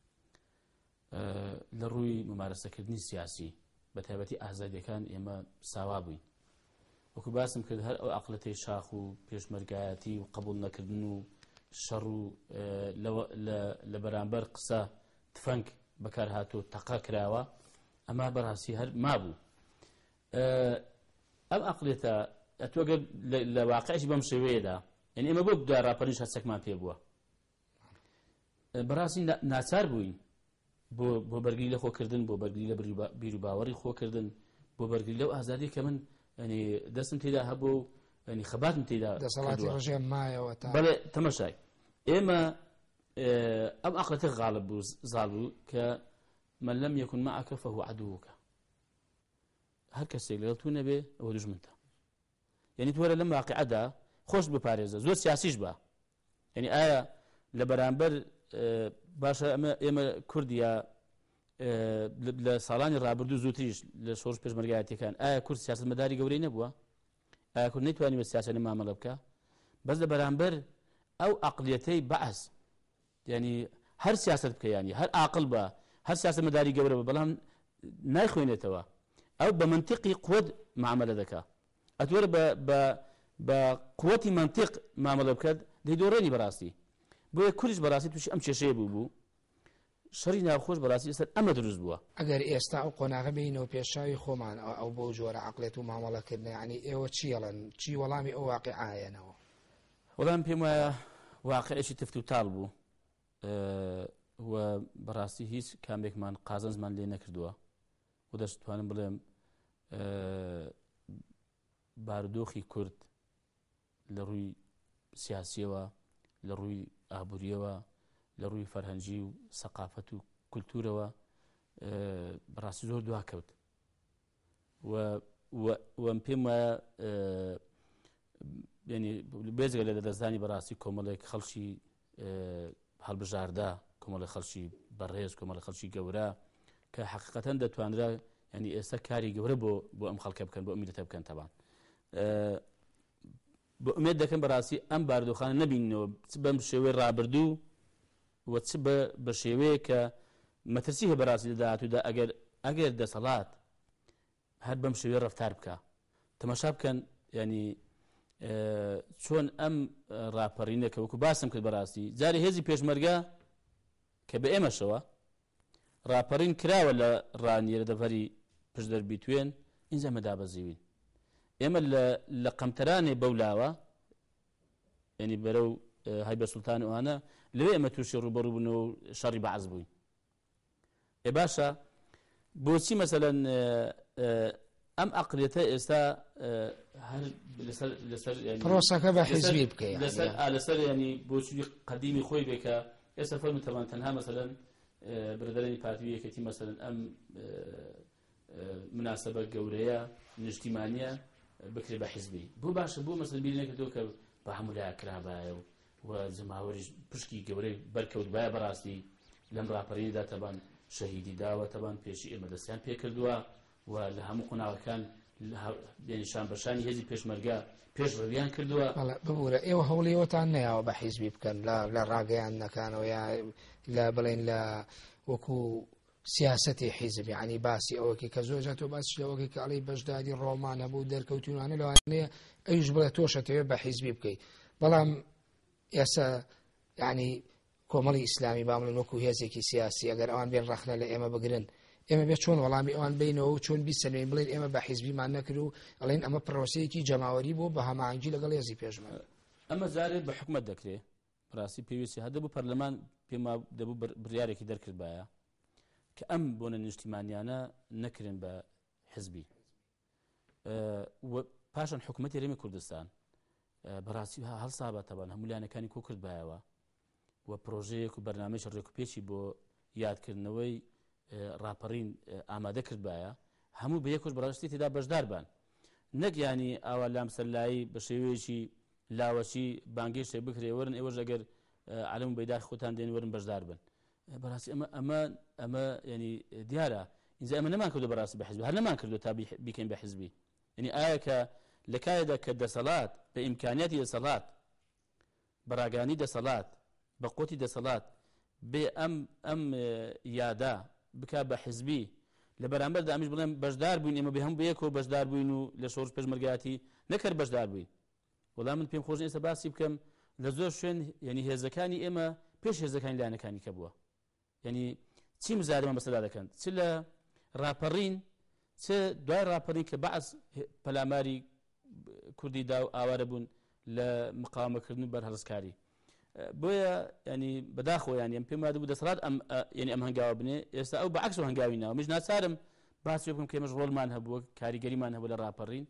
S2: لە ڕووی ممارەسەکردنی سیاسی بە تایبەتی ئازادیەکان ئێمە ساوا بووین وەکو باسم کرد هەر ئەو عەقڵەتەی شاخ و پێشمەرگایەتی و قبول نەکردن و شەڕ و لە بەرامبەر قسە تفەنگ بەکار هاتوو تەقا کراوە ئەمە بەڕاستی هەر مابوو ئەم عەقڵیەتە ئەتوەگەر لە واقعیش بەم شێوەیەدا یعنی ئێمە بۆ دوای ڕاپەڕینش هەستێکمان پێ بووە بەڕاستی ناچار بووین بۆ بەرگری لە خۆکردن بۆ بەرگری لە بیر و باوەڕی خۆکردن بۆ بەرگری لەو ئازادی کە من يعني دەستم تێدا هەبوو يعني خەباتم تێدا
S1: دەسەڵاتی ڕژێم مایەوە تا
S2: بەڵێ تەماشای ئێمە ئەم عەقڵەتە غاڵب بوو زاڵ بوو کە من لم يكن معك فهو عدوك هەر کەسێک لەگەڵ تو نەبێ ئەوە دوژمنتە يعني تو وەرە لەم واقعەدا خۆش بپارێزە زۆر سیاسیش بە يعني ئایا لە بەرامبەر باشە ئێمە کوردیا لە ساڵانی ڕابردوو زووتریش لە شۆڕش پێشمەرگایەتیەکان ئایا کورد سیاسەتمەداری گەورەی نەبووە ئایا کورد نەیتوانی بە سیاسەتی مامەڵە بکە بەس لە بەرامبەر ئەو عەقڵیەتەی بەعەس يعني هەر سیاسەت بکە ینی هەر عاقڵ بە هەر سیاسەتمەداری گەورە بە بەڵام نایخوێنێتەوە ئەو بە منتیقی قوت معاملە دەکا ئەتوەرە بە قوتی منتیق معاملە بکات دەیدۆڕێنی بەڕاستی بۆیە کوردیش بەڕاستی تووشی ئەم کێشەیە بوو شەڕی ناخۆش بەڕاستی ئێستا ئەمە دروست بووە
S1: ئەگەر ئێستا ئەو قۆناغە بینەوە پێشاوی خۆمان ئەو بۆ جۆرە عەقڵێت و مامەڵەکردن ینی ئێوە چیەڵەن چی وەڵامی ئەو واقعایەنەوە
S2: وەڵام پێم وایە واقعێکی تفت و تاڵ بوو و بەڕاستی هیچ کامێکمان قازەنجمان لێ نەکردووە و دەستوانم بڵێم بارودۆخی کورد لە ڕووی سیاسیەوە لە ڕووی ئابوووریەوە لە ڕووی فەرهەنگی و سەقافەت و کولتورەوە بەڕاستی زۆر دواکەوت وەم پێم وایە ینی بێجگە لە دەستدانی بەڕاستی کۆمەڵێک خەڵکی هەڵبژاردا کۆمەڵی خەڵکی بەڕێز کۆمەڵی خەڵکی گەورە کە حەقیقەتەن دەتوانرا ینی ئێستا کاری گەورە بۆ ئەم خەڵکە بکەن بۆ ئەمیدەتە بکەن تەبان بۆ ئومێد دەکەن بەڕاستی ئەم بارودۆخانە نەبینەوە بەم شێوەی ڕابردوو و چ بە شێوەیە کە مەترسی هەیە بەڕاستی داهاتوودا ئەگەر دەسەڵات هەر بەم شێوەیە ڕەفتار بکە تەماشا بکەن ینی چۆن ئەم ڕاپەڕینە کە وەکو باسم کرد بەڕاستی جارێ هێزی پێشمەرگە کە بە ئێمەشەوە ڕاپەڕین کراوە لە ڕانیە دەڤەری پشدەربی توێن ئینجا مەدابەزیوین ئێمە لە قەمتەرانێ بەولاوە ینی بەرەو هەیبە سوڵتان وانە لەوێ ئێمە تووشی ڕوبەڕوو بوونەوە و شەڕی بەعەز بووین باشە بۆچی مەسەلەن ئەم عەقڵیەتە ئێستا لەسەر
S1: پرۆسەکە بە حیزبی بکەین
S2: لەسەر ینی بۆچووی قەدیمی خۆی بێکە ئێستا فەرموو تەوان تەنها مەسەلەن برادەرانی پارتی یەکێتی مەسەلەن ئەم مناسبە گەورەیە نیشتیمانیە بکرێ بە حیزبی بۆ باشە بۆ مەسەلەن بیری نەکردەوە کە بە هەموو لایە کرابایە و زەماوەریش پشکی گەورەی بەرکەوت بایە بەڕاستی لەم ڕاپەڕینیدا تەبان شەهیدی داوە تەبان پێشی ئێمە دەستیان پێ کردووە و لە هەموو قۆناغەکان شانبەشانی هێزی پێشمەرگە پێش ڕەویان کردووە
S1: ببوورە ئێوە هەوڵیەوەتان نەیەوە بە حیزبی بکەن لە ڕاگەیان نەکانەوە یا لە بڵێن لە وەکو سیاسەتی حیزب ینی باسی ئەوەکی کە زۆر جاتۆ باسی لەوەکی کە ئەڵی بەشداری ڕۆمانە بوو دەرکەوتوانە لەوانەیە ئەویش بڵێ تۆشەتەوێت بە حیزبی بکەیت بەڵام ئێستا ینی کۆمەڵی ئیسلامی بامڵێن وەکو هێزێکی سیاسی ئەگەر ئەوان بێن ڕەخنە لە ئێمە بگرن ئێمە بێت چۆن وەڵامی ئەوان بینەوە و چۆن بیسەلێن بڵێن ئێمە بە حیزبیمان نەکرد و ئەڵێن ئەمە پرۆسەیەکی جەماوەری بوو بە هەماهەنگی لەگەڵ هێزی پێشمەرگ
S2: ئەمە جارێت بە حکومەت دەکرێت بەڕاستی پێویستی هەدەبوو پەرلەمان پێما دەبوو بڕیارێکی دەرکرد بایە کە ئەم بۆنە نیشتیمانیانە نەکرێن بە حیزبی پاشان حکومەتی هەرێمی کوردستان بەڕاستی هەڵسا بەتەبان هەموو لایەنەکانی کۆ کرد بایەوە و پرۆژەیەک و بەرنامەی ڕێکوپێکی بۆ یادکردنەوەی ڕاپەڕین ئامادە کرد بایە هەموو بە یەکۆش بەڕاستی تێدا بەشدار بان نەک ینی ئاوا لام سەرلایی بە شێوەیەکی لاوەچی بانگی شتێک بکرێ وەرن ئێوەش ئەگەر عەلەم بەیداخ خۆتان دێن وەرن بەشدار بن بەڕاستی ئەمە ینی دیارە ئینجا ئەمە نەمان کردو بەڕاستی بە حیزبی هەر نەمان کردو تا بیکەین بە حیزبی ینی ئایا کە لە کایەدا کە دەسەڵات بە ئیمکانیەتی دەسەڵات بەڕاگانی دەسەڵات بە قوتی دەسەڵات بێ ئەم یادا بکا بە حیزبی لە بەرامبەر دامیش بڵێن بەشدار بووین ئێمە بە هەموو بەیەکەوە بەشدار بووین و لە شۆڕش پێشمەرگایەتی نەکرد بەشدار بووین وەڵام من پێم خۆش ئێستا باسی بکەم لە زۆر شوێن ینی هێزەکانی ئێمە پێش هێزەکانی لایەنەکانی کە بووە ینی چی مزارەمە مەسەلا دەکەن چ لە ڕاپەڕین چ دوای ڕاپەڕین کە بەعەز پەلاماری کوردی دا و ئاوارە بوون لە مقاومەکردن و بەرهەڵسکاری بۆیە ینی بەداخۆ ینی ئەم پێم وادە بوو دەسەڵات ینی ئەم هەنگاوە بنێ ئێستا ئەو بەعەکس هەنگاوی ناوە مش ناچارم باسی بکەم کە ئێمەش ڕۆڵمان هەبووە کاریگەریمان هەبوو لە ڕاپەڕین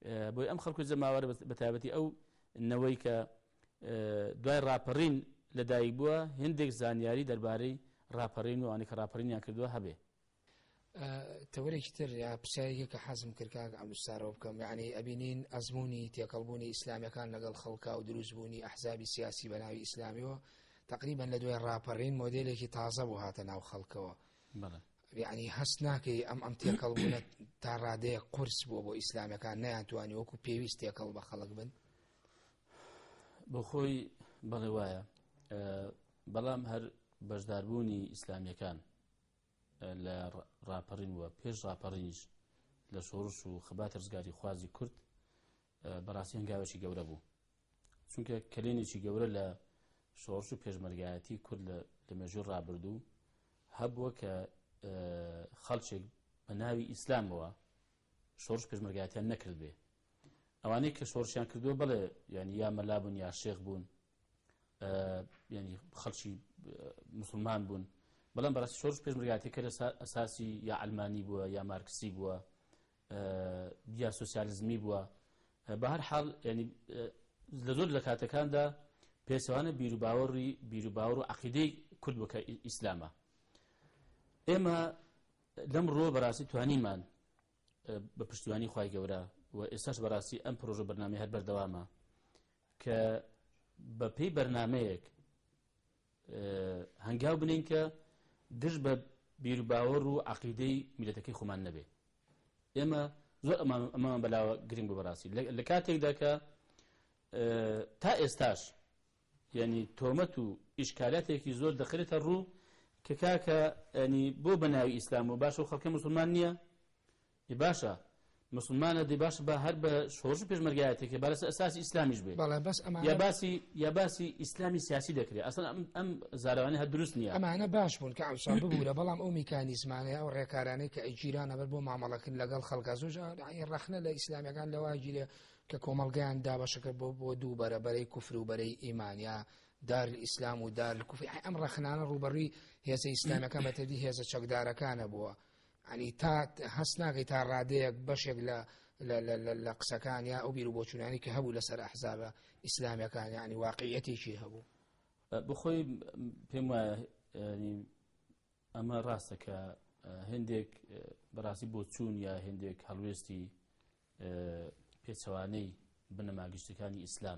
S2: بۆی ئەم خەڵکو جەماوەرە بەتایبەتی ئەو نەوەی کە دوای ڕاپەڕین لەدایک بووە هێندێک زانیاری دەربارەی ڕاپەڕین و ئەوانەی کە ڕاپەڕینیان کردووە هەبێ.
S1: تەوەرێکی تر یا پرسیارێکە کە حەزم کرد کاک عەبدولستارەوە بکەم، یعنی ئەبینین ئەزموونی تێکەڵبوونی ئیسلامیەکان لەگەڵ خەڵکا و دروستبوونی ئەحزابی سیاسی بە ناوی ئیسلامیەوە تقریبا لە دوای ڕاپەڕین مۆدێلێکی تازە بوو هاتە ناو خەڵکەوە. یعنی هەست ناکەی ئەم تێکەڵبوونە تا ڕادەیە قورس بووە بۆ ئیسلامیەکان نەیانتوانی وەکو پێویست تێکەڵ بە خەڵک بن
S2: بۆ خۆی بەڵێ وایە. بەڵام هەر بەشداربوونی ئیسلامیەکان لە ڕاپەڕین وە پێش ڕاپەڕینیش لە شۆڕش و خەباتە ڕزگاری خوازی کورد بەڕاستی هەنگاوێکی گەورە بوو، چونکە کلێنێکی گەورە لە شۆڕش و پێشمەرگایەتی کورد لە مێژوور ڕابردوو هەبووە کە خەڵکێک بە ناوی ئیسلامەوە شۆڕش پێشمەرگایەتیان نەکرد بێ. ئەوانەی کە شۆڕشیان کردووە بەڵێ ینی یا مەلا بوون یا شێخ بوون، ینی خەڵکی مسلمان بوون، بەڵام بەڕاستی شۆڕش پێشمەرگایەتی کە ئەساسی یا ئەلمانی بووە یا مارکسی بووە یا سۆسیالیزمی بووە. بە هەر حاڵ ینی لە زۆر لە کاتەکاندا پێچەوانە بیرروباوەڕ و عەقیدەی کورد بووە کە ئیسلامە. ئێمە لەم ڕۆ بەڕاستی توانیمان بە پشتیوانی خوای گەورە و ئێستاش بەڕاستی ئەم پرۆژە بەرنامەی هەر بەردەوامە کە بە پێی بەرنامەیەک هەنگاو بنین کە دژ بە بیرروباوەڕ و عەقیدەی میلەتەکەی خۆمان نەبێ. ئێمە زۆر ئەمان بەلاوە گرنگ بوو بەڕاستی لە کاتێکدا کە تا ئێستاش ینی تۆمەت و ئیشکالاتێکی زۆر دەخرێتە ڕوو کە کاکە ینی بۆ بەناوی ئیسلام و باشە و خەڵکە مسلمان نییە باشە مسلمانە دی باشە بە هەر بە شۆڕش پێشمەرگایەتێکی بەرەس ئەساسی ئیسلامیش بێ یا باسی ئیسلامی سیاسی دەکرێت. ئەسڵ ئەم زاراوانە هەر دروست نییە.
S1: ئەمانە باش بوون کە عەبدولسەلام ببوورە، بەڵام ئەو میکانیزمانەیە ئەو ڕێکارانەی کە ئەیگیرانە بەر بۆ مامەڵەکردن لەگەڵ خەڵکە زۆر ڕەخنە لە ئیسلامیەکان لەوای گیرێ کە کۆمەڵگەیان دابەشەکە بۆ دوو بەرەبەرەی کوفر و بەرەی ئیمان یا دار الئیسلام و دار الکوفر. ئەم ڕەخنانە ڕوبەڕووی هێزە ئیسلامیەکان بەتەدی هێزە چەکدارەکانە بووە. ینی تا هەست ناکەی تا ڕادەیەک بەشێک لە قسەکان یا ئەو بیر و بۆچوونانی کە هەبوو لەسەر ئەحزابە ئیسلامیەکان ینی واقعیەتێکی هەبوو.
S2: بخۆی پێم وایە ئەمە ڕاستە کە هێندێک بەڕاستی بۆچوون یا هێندێک هەڵوێستی پێچەوانەی بنەماگشتەکانی ئیسلام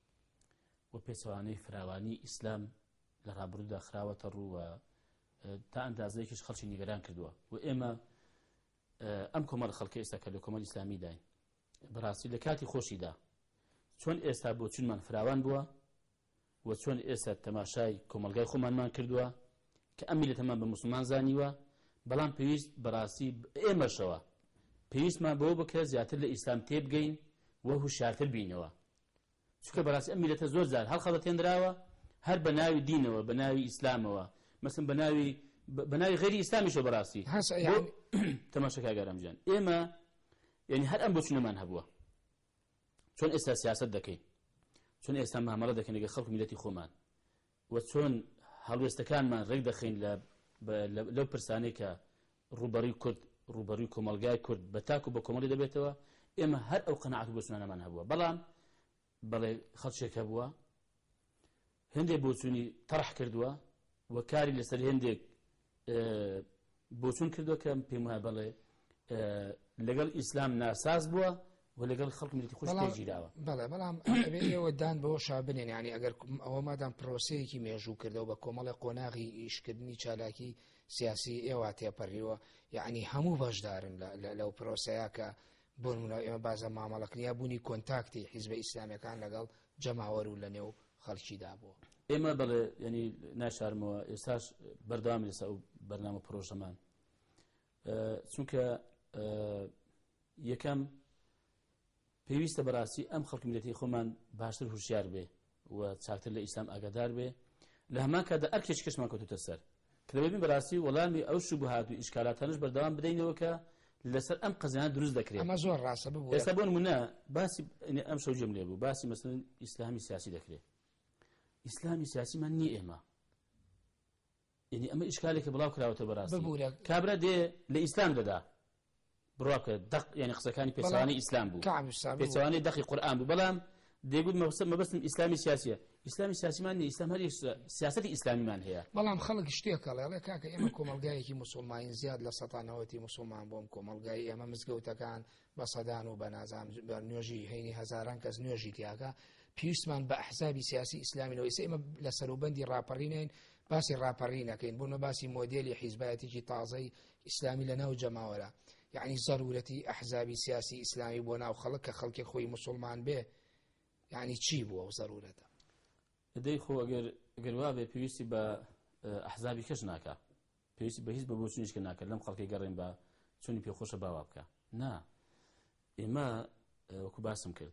S2: و پێچەوانەی فراوانی ئیسلام لە ڕابردوودا خراوەتە ڕووە تا ئەندازەیەکیش خەڵکی نیگەران کردووە و ئێمە ئەم کۆمەڵ خەڵکە ئێستا کە لە کۆمەڵ ئیسلامی داین بەڕاستی لە کاتی خۆشیدا چۆن ئێستا بۆچوونمان فراوان بووە و چۆن ئێستا تەماشای کۆمەلگای خۆمانمان کردووە کە ئەم میلەتەمان بە موسڵمان زانیوە، بەڵام پێویست بەڕاستی ئێمەشەوە پێویستمان بەوە بکە زیاتر لە ئیسلام تێبگەین و هوشیارتر بینەوە، چونکە بەڕاستی ئەم میلەتە زۆر جار هەڵخەڵەتێنراوە هەر بە ناوی دینەوە بە ناوی ئیسلامەوە مثلا بە ناوی غێری ئیسلامیشەوە بەڕاستی تەماشا گەرم جان ئێمە ینی هەر ئەم بۆچوونەمان هەبووە چۆن ئێستا سیاست دەکەین، چۆن ئێستا مامەڵە دەکەین لەگەڵ خەڵک میلەتی خۆمان و چۆن هەڵوێستەکانمان ڕێک دەخەین لەو پرسانەی کە ڕوبەڕووی کورد ڕوبەڕووی کۆمەلگای کورد بە تاکو بە کۆمەڵی دەبێتەوە. ئێمە هەر ئەو قەناعەت و بۆچوونانەمان هەبووە، بەڵام بەڵێ خەڵکێک هەبووە هێندێک بۆچوونی تەڕح کردووە و کاری لەسەر هێندێک بۆچوون کردووە کە پێم وایە بەڵێ لەگەڵ ئیسلام ناساز بووە و لەگەڵ خەڵک میلەتی خۆش پێگیراوە.
S1: بەڵێ بەڵام ئێوە دان بەوە شابنێن، ینی ئەگەر ئەوە مادام پرۆسەیەکی مێژوو کردەوە بە کۆمەڵی قۆناغی ئیشکردنی چالاکی سیاسی ئێوە تێپەڕیوە، یعنی هەموو بەشدارن لەو پرۆسەیە کە بۆ نمونە ئێمە بازە مامەڵەکردنیا بوونی کۆنتاکتی حیزبە ئیسلامیەکان لەگەڵ جەماوەر و لە نێو خەڵکیدا بووە.
S2: ئێمە بەڵێ ینی ناشارمەوە ئێستاش بەردەوام لەسە ئەو بەرنامە پرۆژەمان، چونکە یەکەم پێویستە بەڕاستی ئەم خەڵکی میلەتی خۆمان باشتر هوشیار بێ و چاکتر لە ئیسلام ئاگادار بێ، لە هەمان کاتدا ئەر کێشکەشمان کەوتوتە سەر کە دەبێت بەڕاستی وەڵامی ئەو شوبهات و ئیشکالاتانش بەردەوام بدەینەوە کە لەسەر ئەم قەزیانە دروست دەکرێت.
S1: ئەمە زۆر ڕاستە بوو.
S2: ئێستا بۆ نمونە باسی ئەم شەو جەم لێ بوو باسی مەسەڵەن ئیسلامی سیاسی دەکرێت. ئیسلامی سیاسیمان نییە ئێمە، یعنی ئەمە ئیشکالێکە بڵاو کراوەتە بەڕاستی کابرا دێ لە ئیسلام دەدا بڕاکە دق یعنی قسەکانی پێچەوانەی ئیسلام بوو پێچەوانەی دەقی قورئان بوو بەڵام دەیگوت مەبەستم ئیسلامی سیاسیە ئیسلامی سیاسیمان نیە ئیسلام هەر سیاسەتی ئیسلامیمان هەیە
S1: بەڵام خەڵک شتێکەڵێ ئەڵێ کاکە ئێمە کۆمەلگایەکی موسڵمانین زیاد لە سەتانەوەتی موسڵمان بۆم کۆمەلگای ئێمە مزگەوتەکان بە سەدان و بە نازان بە نوێژی هەینی هەزاران کەس نوێژی تیاکە پێویستمان بە ئەحزابی سیاسی ئیسلامینەوە ئێستا ئێمە لە سەروبەندی ڕاپەڕینین باسی ڕاپەڕی نەکەین بۆنە باسی مۆدێلی حیزبایەتێکی تازەی ئیسلامی لەناو جەماوەرە یعنی ضرورەتی ئەحزابی سیاسی ئیسلامی بۆ ناو خەڵک کە خەڵکی خۆی موسڵمان بێ یعنی چی بووە و ضرورەتە
S2: دەی خۆ ئەگەر وابێ پێویستی بە ئەحزابی کەس ناکە پێویستی بە هیچ بە بۆ چونیشکە ناکە لەم خەڵکی گەڕێن بە چۆنی پێخۆشە باوا بکە نا ئێمە وەکو باسم کرد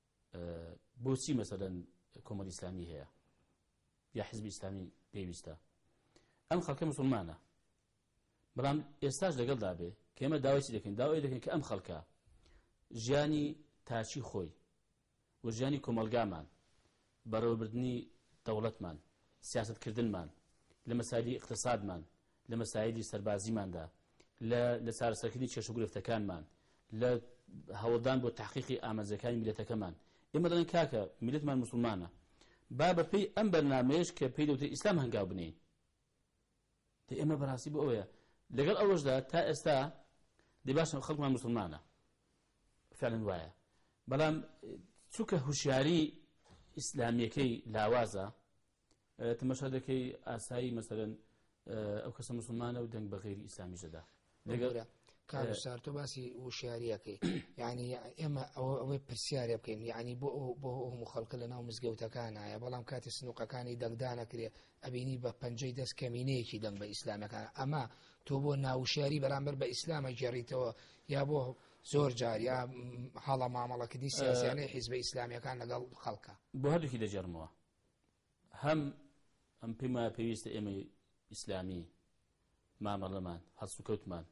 S2: بۆچی مەسەلەن کۆمەڵی ئیسلامی هەیە یا حزبی ئیسلامی پێویستە ئەم خەڵکە موسڵمانە بەڵام ئێستاش لەگەڵدا بێ کە ئێمە داوای چی دەکەین داوای دەکەین کە ئەم خەڵکە ژیانی تاچی خۆی و ژیانی کۆمەلگامان بەڕێوەبردننی دەوڵەتمان سیاسەتکردنمان لە مەسایلی اقتصادمان لە مەسایلی سەربازیماندا لە چارەسەرکردنی کێشەگرفتەکانمان لە هەوڵدان بۆ تحقیقی ئامانجەکانی میلەتەکەمان ئێمە دەڵێن کاکە میلەتمان موسڵمانە با بەپێی ئەم بەرنامەیەش کە پێی دەوتێت ئیسلام هەنگاو بنین ئێمە بەڕاستی بۆ ئەوەیە لەگەڵ ئەوەشدا تا ئێستا دەی باشە خەڵکمان موسڵمانە فعلەن وایە بەڵام چووکە هوشیاری ئیسلامیەکەی لاوازە تەماشا دەکەی ئاسایی مەسەلەن ئەو کەسە موسڵمانە و دەنگ بە غێری ئیسلامی ژەدا
S1: لەگەڵ کارسار تۆ باسی وشیاریەکەی یعنی ئێمە ئەوەی پرسیارە بکەین یعنی بۆ هەموو خەڵکە لە ناو مزگەوتەکانایە بەڵام کاتی سنووقەکانی دەنگدانەکرێ ئەبینی بە پەنجەی دەست کەمینەیەکی دەنگ بە ئیسلامەکان ئەمە تۆ بۆ ناوشیاری بەرامبەر بە ئیسلامە گێڕیتەوە یا بۆ زۆر جار یا هەڵە مامەڵەکردنی سیاسیانەی حیزبە ئیسلامیەکان لەگەڵ خەڵکە
S2: بۆ هەردووکی دەجێڕمەوە هەم پێم وایە پێویستە ئێمە ئیسلامی مامەڵەمان هەڵسوکەوتمان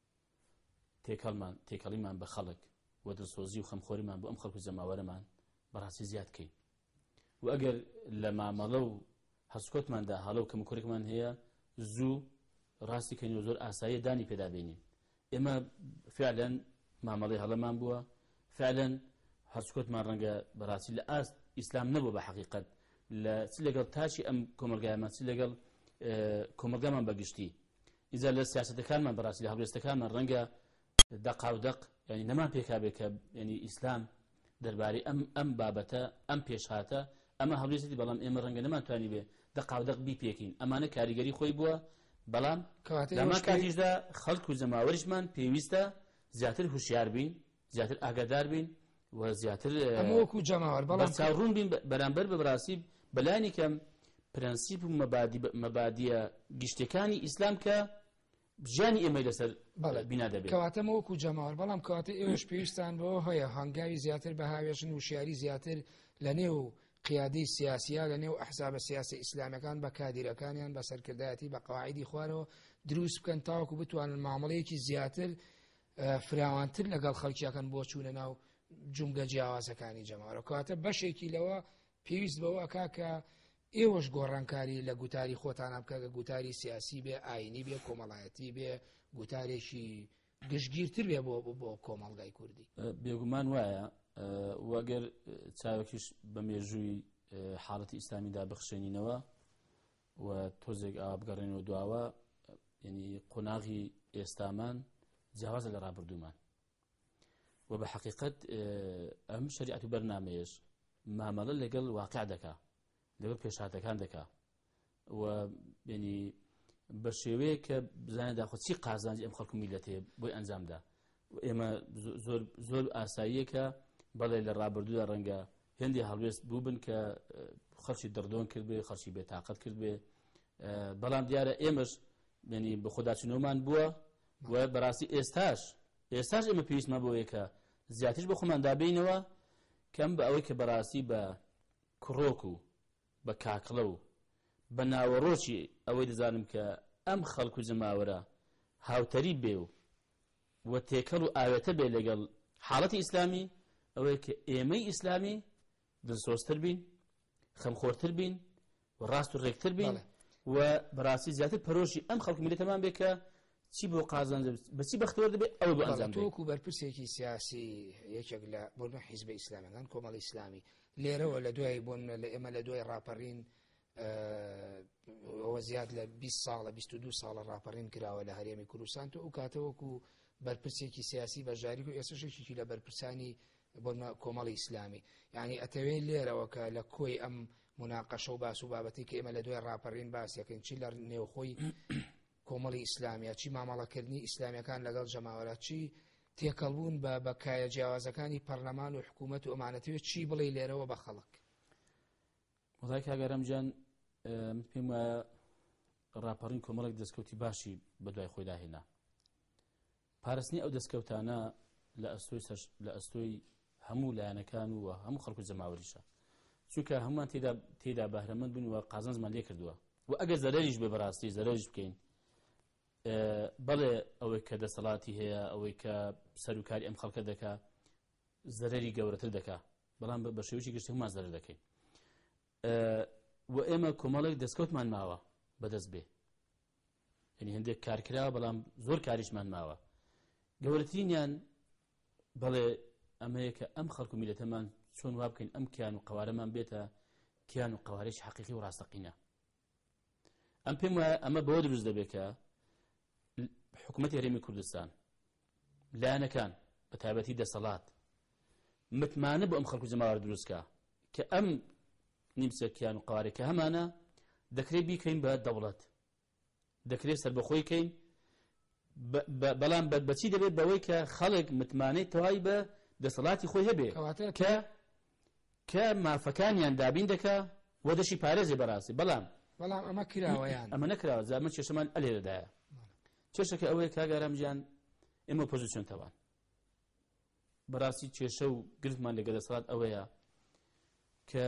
S2: تێکەڵیمان بە خەڵک و دڵسۆزی و خەمخۆریمان بۆ ئەم خەڵک و جەماوەرەمان بەڕاستی زیاد بکەین و ئەگەر لە مامەڵە و هەسکۆتماندا هەڵە و کەمکۆرێکمان هەیە زوو ڕاستی کەین و زۆر ئاسایی دانی پێدا بینین ئێمە فعلەن مامەڵەی هەڵەمان بووە فعلەن هەسکۆتمان ڕەنگە بەڕاستی لە ئاست ئیسلام نەبوو بە حەقیقەت چ لەگەڵ تاچی ئەم کۆمەلگایەمان چ لەگەڵ کۆمەلگامان بەگشتی ئیجا لە سیاسەتەکانمان بەڕاستی لە هەڵوێستەکانمان ڕەنگە دەقاودەق ینی نەمان پێکابێت کە ینی ئیسلام دەربارەی ئەم بابەتە ئەم پێشهاتە ئەمە هەڵوێستی بەڵام ئێمە ڕەنگە نەمانتوانی بێ دەقاودەق بیپێکین ئەمانە کاریگەری خۆی بووە بەڵام لەما کاتیشدا خەڵک و جەماوەریشمان پێویستە زیاتر هوشیار بین زیاتر ئاگادار بین و زیاتر
S1: ئەمەوەکو جەماوەر بەڵام
S2: چاوڕوون بین بەرامبەر بەڕاستی بەلایانی کەم پرەنسیپ و مەبادیە گشتەکانی ئیسلام کە ژیانی ئێمەی لەسەر بینا دەبێت
S1: کەواتەمە وەکو جەماوەر بەڵام کەواتە ئێوەش پێویستان بەوە هەیە هەنگاوی زیاتر بە هاوێژن وشیاری زیاتر لە نێو قیادەی سیاسیە لە نێو ئەحزابە سیاسی ئیسلامیەکان بە کادیرەکانیان بە سەرکردایەتی بە قەواعیدی خوارەوە دروست بکەن تاوەکو بتوانن مامەڵەیەکی زیاتر فراوانتر لەگەڵ خەڵکیەکەن بۆ چوونە ناو جومگە جیاوازەکانی جەماوەرە کەواتە بەشێکی لەوە پێویست بەوە کاکە ئێوەش گۆڕانکاری لە گوتاری خۆتان بکە کە گوتاری سیاسی بێ ئاینی بێ کۆمەڵایەتی بێ گوتارێکی گشتگیرتر بێ بۆ کۆمەڵگای کوردی
S2: بێگومان وایە وەگەر چاوێکیش بە مێژووی حاڵەتی ئیسلامیدا بخشێنینەوە و تۆزێک ئاوا بگەڕێنەوە دواوە ینی قۆناغی ئێستامان جیاوازە لە ڕابردوومان و بە حەقیقەت ئەم شەریعەت و بەرنامەیەش مامەڵە لەگەڵ واقع دەکا لەگەڵ پێشهاتەکان دەکا و ینی بە شێوەیە کە بزانێت داخۆ چی قازانجی ئەم خەڵک و میلەتێ بۆی ئەنجامدا ئێمە زۆر ئاساییە کە بەڵێ لە ڕابردوودا ڕەنگە هێندی هەڵوێست بووبن کە خەڵکی دەردۆن کرد بێ خەڵکی بێتاقەت کرد بێ بەڵام دیارە ئێمەش ینی بە خۆداچوونەوەمان بووە و بەڕاستی ئێستاش ئێمە پێویستمان بۆیە کە زیاتر بە خۆمان دابینەوە کەم بە ئەوەی کە بەڕاستی بە کڕۆک و بە کاکڵە و بە ناوەڕۆکی ئەوەی دەزانم کە ئەم خەڵک و جەماوەرە هاوتەری بێ و تێکەڵ و ئاوێتە بێ لەگەڵ حاڵەتی ئیسلامی ئەوەیە کە ئێمەی ئیسلامی دڵسۆزتر بین خەمخۆرتر بین و ڕاست و ڕێکتر بین و بەڕاستی زیاتر پەرۆشی ئەم خەڵک میلەتەمان بێ کە چی بۆ قازان بەچی بەختەوە دەبێت ئەوە بۆ ئەنجام بدەیت.
S1: تۆکو بەرپرسێکی سیاسی یەکێک لە بۆنە حیزبە ئیسلامیەکان کۆمەڵی ئیسلامی لێرەوە لە دوای بۆن لە ئێمە لە دوای ڕاپەڕین ئەوە زیاد لە 20 ساڵە 22 ساڵە ڕاپەڕین کراوە لە هەرێمی کوردستان تۆ ئەو کاتەوەکو بەرپرسێکی سیاسی بەژاری و ئێسشێکی لە بەرپرسانی بۆنە کۆمەڵی ئیسلامی یعنی ئەتەوێت لێرەوە کە لە کۆی ئەم مناقەشە و باس و بابەتی کە ئێمە لە دوای ڕاپەڕین باسیەکەین چی لە نێوخۆی کۆمەڵی ئیسلامیە چی مامەڵەکردنی ئیسلامیەکان لەگەڵ جەماوەرە چی تێکەڵبوون بە کایە جیاوازەکانی پەرلەمان و حکوومەت و ئەمانەتەوێت چی بڵێ لێرەوە بە خەڵک.
S2: وڵای کاگەرەمجان پێم وایە ڕاپەڕین کۆمەڵێک دەستکەوتی باشی بەدوای خۆی داهێنا. پارستنی ئەو دەستکەوتانە لە ئەستۆی هەموو لایەنەکان و هەموو خەڵکو جەماوەریشە چونکە هەمومان تێدا بەهرەمەند بوون و قازانجمان لێ کردووە و ئەگەر زەرەریش بێ بەڕاستی زەرەریش بکەین بەڵێ ئەوەی کە دەسەڵاتی هەیە ئەوەی کە سەرکاری ئەم خەڵکە دەکا زەرەری گەورەتر دەکا بەڵام بە شێوەیەکی گشتی هەمومان زەرەر دەکەین و ئێمە کۆمەڵێک دەستکەوتمان ماوە بەدەست بێ یعنی هەندێک کارکراوە بەڵام زۆر کاریشمان ماوە گەورەترینیان بەڵێ ئەمەیە کە ئەم خەڵک و میلەتەمان چۆن وا بکەین ئەم کیان و قەوارەمان بێتە کیان و قەوارەی حەقیقی و ڕاستەقینە. ئەم پێم وایە ئەمە بەوە دروست دەبێت کە حکوومەتی هەرێمی کوردستان لایەنەکان بە تایبەتی دەسەڵات متمانە بۆ ئەم خەڵک و جەماوەر دروستکە کە ئەم نیمچە کیان و قەوارەی کە هەمانە دەکرێت بیکەین بە دەوڵەت دەکرێت سەربەخۆی کەین بەڵام بەچی دەبێت بەوەی کە خەڵک متمانەی تەواوی بە دەسەڵاتی خۆی هەبێ کە مافەکانیان دابین دەکا وە دەشی پارێزێ بەڕاستی بەڵام
S1: ئەمە کراوەیان ئەمە
S2: نەکراوە زامە کێشەمان ئەلێرەدایە کێشەکە ئەوەیە کاگارامجیان ئێمە پۆزیسیۆن تەوان بەڕاستی کێشە و گرفتمان لەگە دەسەڵات ئەوەیە کە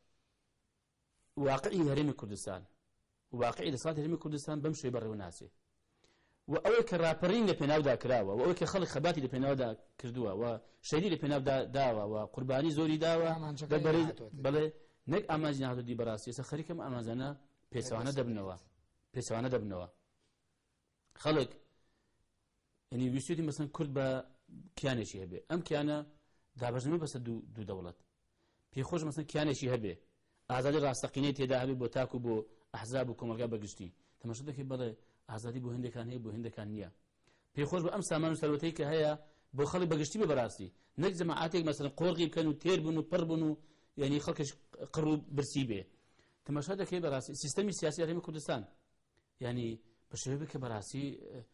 S2: واقعی هەرێمی کوردستان واقعی دەسەڵاتی هەرێمی کوردستان بەم شێوەیە بەڕێوە ناچێ و ئەوەی کە ڕاپەڕین لە پێناودا کراوە و ئەوەی کە خەڵک خەباتی لە پێناودا کردووە و شەیدی لە پێناودا داوە و قوربانی زۆری داوە بەڵێ نەک ئامانجی نهاتووی بەڕاستی ئێستا خەریکەم ئامانجانە پێچەوانە دەبنەوە خەڵک یعنی ویستێتی مەسەن کورد بە کیانێکی هەبێ ئەم کیانە دابەژنەوە بەسەر دوو دەوڵەت پێخۆش مەسەن کیانێکی هەبێ ئازادی ڕاستەقینەی تێدا هەبێ بۆ تاکو بۆ ئەحزاب و کۆمەلگا بەگشتی تەماشا دەکەی بەڵێ ئازادی بۆ هەندێکان هەیە بۆ هەندێکان نییە پێخۆش بە ئەم سامان و سەروەتەی کە هەیە بۆ خەڵک بەگشتی بێ بەڕاستی نەک جەماعاتێک مەسەن قۆرغی بکەن و تێر بن و پڕ بن و یعنی خەڵکش قڕ و برسی بێ تەماشا دەکەی بەڕاستی سیستەمی سیاسی هەرێمی کوردستان یعنی بە شێوەیەک کە بەڕاستی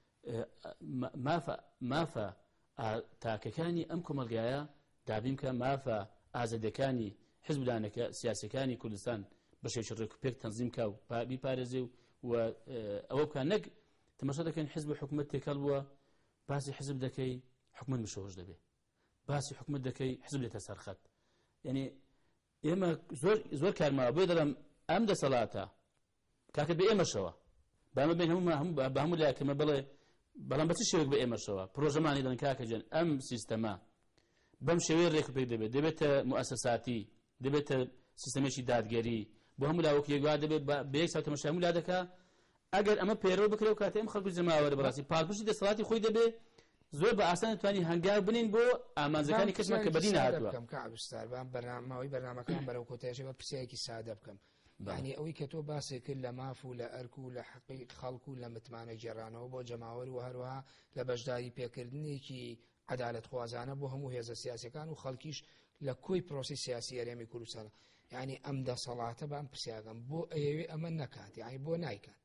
S2: مافە تاکەکانی ئەم کۆمەلگایە دابین کە مافە ئازادەکانی حزبدانەکە سیاسەکانی کوردستان بە شێوەیەکی ڕێکوپێک تەنزیم کا و بیپارێزێ و ئەوە بکە نەک تەماشا دەکەین حزب حکومەت تێکەڵ بووە باسی حزب دەکەی حکومەت مشەوەش دەبێ باسی حکومەت دەکەی حزب لێتە سەرخەت یعنی ئێمە زۆر کارماوە بۆ دەڵێم ئەم دەسەڵاتە کاکە بە ئێمەشەوە بامە بین بە هەموو لایەکەمە بڵێ بەڵام بە چ شێوەیەک بە ئێمەشەوە پرۆژەمانی دەن کاکە جێن ئەم سیستەمە بەم شێوەیە ڕێکوپێک دەبێت دەبێتە موئەسەساتی دەبێتە سیستەمێکی دادگەری بۆ هەموو لاوەکی یەکوا دەبێت بە یەک ساو تەماشای هەموو لا دەکا ئەگەر ئەمە پەیڕەو بکرێ و کاتە ئەم خەڵکو جەماوەرە بەڕاستی پاڵپشتی دەسەڵاتی خۆی دەبێ زۆر بە ئاسان دەتوانی هەنگاو بنین بۆ ئامانجەکانی کەسمان کە بەدی نهاتووە
S1: بەرنامەکان بەرەو کۆتایشە بە پرسیارێکی سادە بکەم یعنی ئەوەی کە تۆ باسێک کرد لە ماف و لە ئەرک و لە حەقی خەڵک و لە متمانە جێڕانەوە بۆ جەماوەر و هەروەها لە بەشداری پێکردنێکی عەدالەت خوازانە بۆ هەموو هێزە سیاسەکان و خەڵکیش لە کۆی پرۆسی سیاسی هەرێمی کوردستانە یعنی ئەم دەسەڵاتە بە ئەم پرسیاکەم بۆ ئەوێ ئەمە نەکات یعنی بۆ نایکات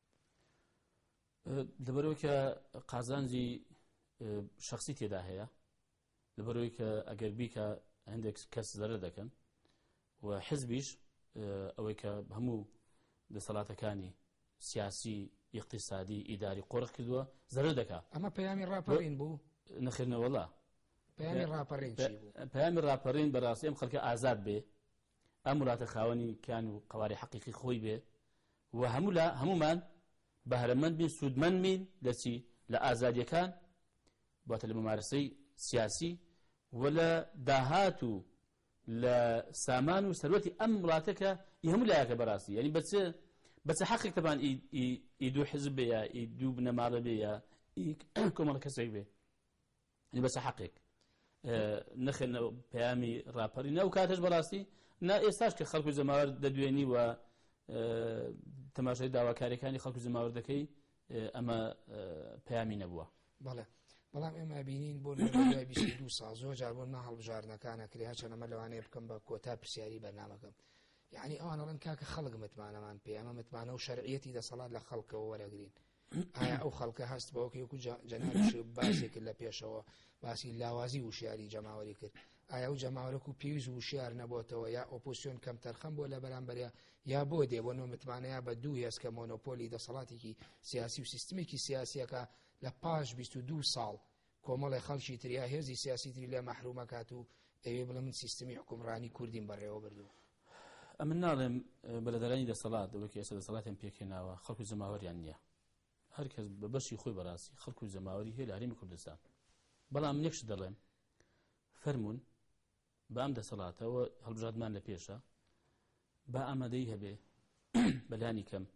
S2: لەبەرەوەی کە قازانجی شخصی تێدا هەیە لەبەرەوەی کە ئەگەر بیکە هەندێک کەس زەرەر دەکەن و حزبیش ئەوەی کە هەموو دەسەڵاتەکانی سیاسی اقتصادی ئیداری قۆڕق کردووە زەرەر دەکا
S1: ئەمە پەیامی ڕاپەڕین بوو
S2: نەخێنەوەڵا
S1: پەیامی ڕاپەڕین چی بوو
S2: پەیامی ڕاپەڕین بەڕاستی ئەم خەڵکە ئازاد بێ ئەم وڵاتە خاوەنی کیان و قەواری حەقیقی خۆی بێ و هەمومان بەهرەمەند بین سوودمەند بین لەچی لە ئازادیەکان بواتە لە ممارسەی سیاسی و لە داهات و لە سامان و سەروەتی ئەم وڵاتەکە هەموو لایەکە بەڕاستی یعنی بەچە حەقێک تەبان ئی دوو حزب بێ یا ئی دوو بنەماڵە بێ یا کۆمەڵە کەسێک بێ بەسە حەقێک نەخێنە پەیامی ڕاپەڕی نە و کاتەش بەڕاستی نا ئێستاش کە خەڵک و زەماوەر دەدوێنی و تەماشای داواکاریەکانی خەڵک و زەماوەردەکەی ئەمە پەیامی نەبووە.
S1: بەڵێ بەڵام ئێمە بینین بۆ دوای 22 ساڵ زۆر جار بۆ هەڵبژارنەکانە کرێ هەچەنەمە لەوانەیە بکەم بە کۆتا پرسیاری بەرنامەکەم یعنی ئەوانەڵەن کاکە خەڵک متمانەمان پێ ئەمە متمانە و شەرعیەتی دەسەڵات لە خەڵکەوە وەرەگرین ئایا ئەو خەڵکە هەست بەوەکەیەکو جەنابش باسی کرد لە پێشەوە باسی لاوازی وشیاری جەماوەری کرد ئایا ئەو جەماوەرەك و پێویست وشیار نەبووەتەوە یا ئۆپۆسیۆن کەم تەرخەم بۆ لە بەرامبەرە یا بۆ دێ بۆ نۆ متمانەیە بە دوو هێز کە مۆنۆپۆلی دەسەڵاتێکی سیاسی و سیستمێکی سیاسیەکە لە پاش 22 ساڵ کۆمەڵی خەڵکی تریا هێزی سیاسی تری لە مەحرومەکات و ئەوێ بڵێ من سیستمی حکومڕانی کوردیم بەڕێوە بردو.
S2: ئەمن ناڵێم بەلەدەرانی دەسەڵات ئەوەی ئێستا دەسەڵاتیان پێکهێناوە خەڵک و زەماوەریان نییە هەر کەس بە بەشی خۆی بەڕاستی خەڵک و زەماوەری هەیە لە هەرێمی کوردستان بەڵام نێکش دەڵێم فەرمونون بە ئەم دەسەڵاتەوە هەڵبژاردمان لە پێشە با ئامادەی هەبێ بەلانی کەم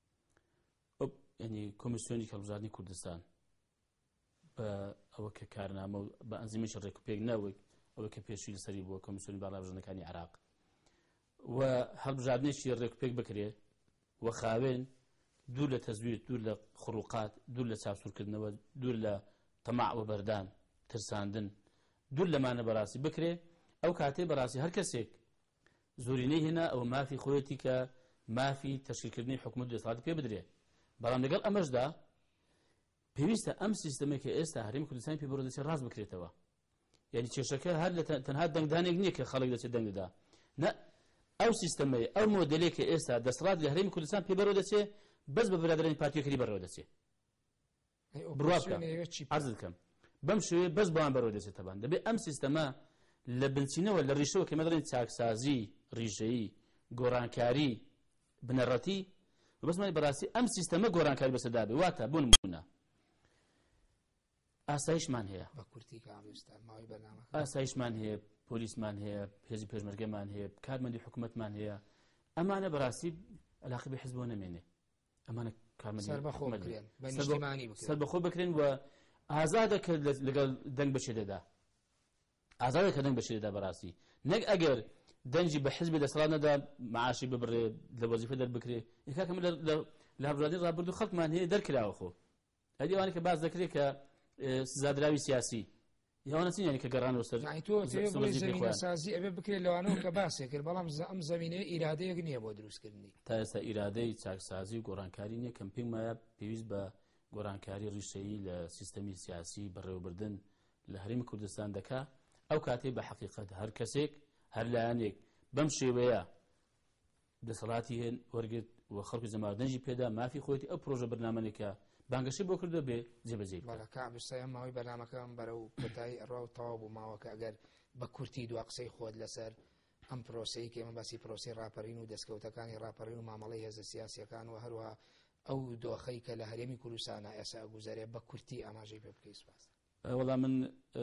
S2: ینی کۆمیسیۆنی هەڵبژاردننی کوردستان بە ئەوە کە کارنامە و بە ئەنزیمێکی ڕێکوپێک ناوەک ئەوە کە پێشووی لەسەری بووە کۆمیسیۆنی باڵابژنەکانی عێراق و هەڵبژاردنێکی ڕێکوپێک بکرێ و خاوێن دوور لە تەزویر دوور لە خڕوقات دوور لە چاپسوورکردنەوە دوور لە تەماع و بەردان ترساندن دوور لەمانە بەڕاستی بکرێ ئەو کاتێ بەڕاستی هەر کەسێک زۆرینەی هێنا ئەو مافی خۆیەتی کە مافی تەشکیلکردنی حکومەت و دەسەڵات پێ بدرێ بەڵام لەگەڵ ئەمەشدا پێویستە ئەم سیستەمێک کە ئێستا هەرێمی کوردستانی پێ بڕۆ دەچێت ڕاست بکرێتەوە یعنی کێشەکە هەر لە تەنها دەنگدانێک نییە کە خەڵک دەچێت دەنگ دەدا نە ئەو سیستەمەیە ئەو مۆدلێک کە ئێستا دەسەڵات لە هەرێمی کوردستان پێ بەڕۆ دەچێت بەس بە برادرانی پارتیەکەی بەڕێوە دەچێت بڕوا بکەم عەرز دەکەم بەم شێوەیە بەس بەوان بەڕۆ دەچێتەوە دەبێت ئەم سیستەمە لە بنچینەوە لە ڕیشەوە کە مەدەڵێن چاکسازی ڕیژەیی گۆڕانکاری بنەڕەتی بەسمانی بەڕاستی ئەم سیستەمە گۆڕانکاری بەسەدا بێ واتە بۆ نمونە ئاسایشمان هەیە
S1: بە کورتی کامستان ماوەی بەرنامەکە
S2: ئاسایشمان هەیە پۆلیسمان هەیە هێزی پێشمەرگەمان هەیە کارمەندی حکوومەتمان هەیە ئەمانە بەڕاستی علاقە بە حیزب بۆ نەمێنێ ئەمانە کارمەندی
S1: سەربەخۆ بکرێن بە نیشتیمانی بکرێن
S2: سەربەخۆ بکرێن و ئازادە کە لەگەڵ دەنگ بەشێدەدا ئازادە کە دەنگ بەشێدەدا بەڕاستی نەک ئەگەر دەنجی بە حیزبی دەسەڵات نەدا معاشی ببڕێ لە وەزیفە دەربکرێ یەکاکەم لە هەڵبژاردننی ڕابردوو خەڵکمان هەیە دەرکراوە خۆ ئەدی ئەوانە کە باز دەکرێت کە سزادراوی سیاسی یاوانە چین یعنی کە گەڕانەوە سەر
S1: تۆ زمینە سازی ئەبێ بکرێت لەوانەوە کە باسێ کرد بەڵام ئەم زمینەیە ئیرادەیەک نییە بۆ دروستکردنی
S2: تا ئێستا ئیرادەی چاکسازی و گۆڕانکاری نییە کەم پێم وایە پێویست بە گۆڕانکاری ڕیشەیی لە سیستەمی سیاسی بەڕێوەبردن لە هەرێمی کوردستان دەکا ئەو کاتێ بە حەقیقەت هەر کەسێک هەر لایەنێک بەم شێوەیە دەسەڵاتی هێن وەرگرت و خەڵکی زەماردەنجی پێدا مافی خۆیەتی ئەو پرۆژە بەرنامەیەکە بانگەشەی بۆ کردو بێ جێبەجێ
S1: بەڵێ کابستەیە ماوەی بەرنامەکەم بەرەو کۆتایی ڕاو تەواو بوو ماوە کە ئەگەر بە کورتی دو قسەی خۆت لەسەر ئەم پرۆسەی کە ئێمە باسی پرۆسی ڕاپەڕین و دەستکەوتەکانی ڕاپەڕین و مامەڵەی هێزە سیاسیەکان و هەروەها ئەو دۆخەی کە لە هەرێمی کوردستانە ئێستا ئەگوزارێ بە کورتی ئاماژەی پێ بکەی سپاس.
S2: وەڵام من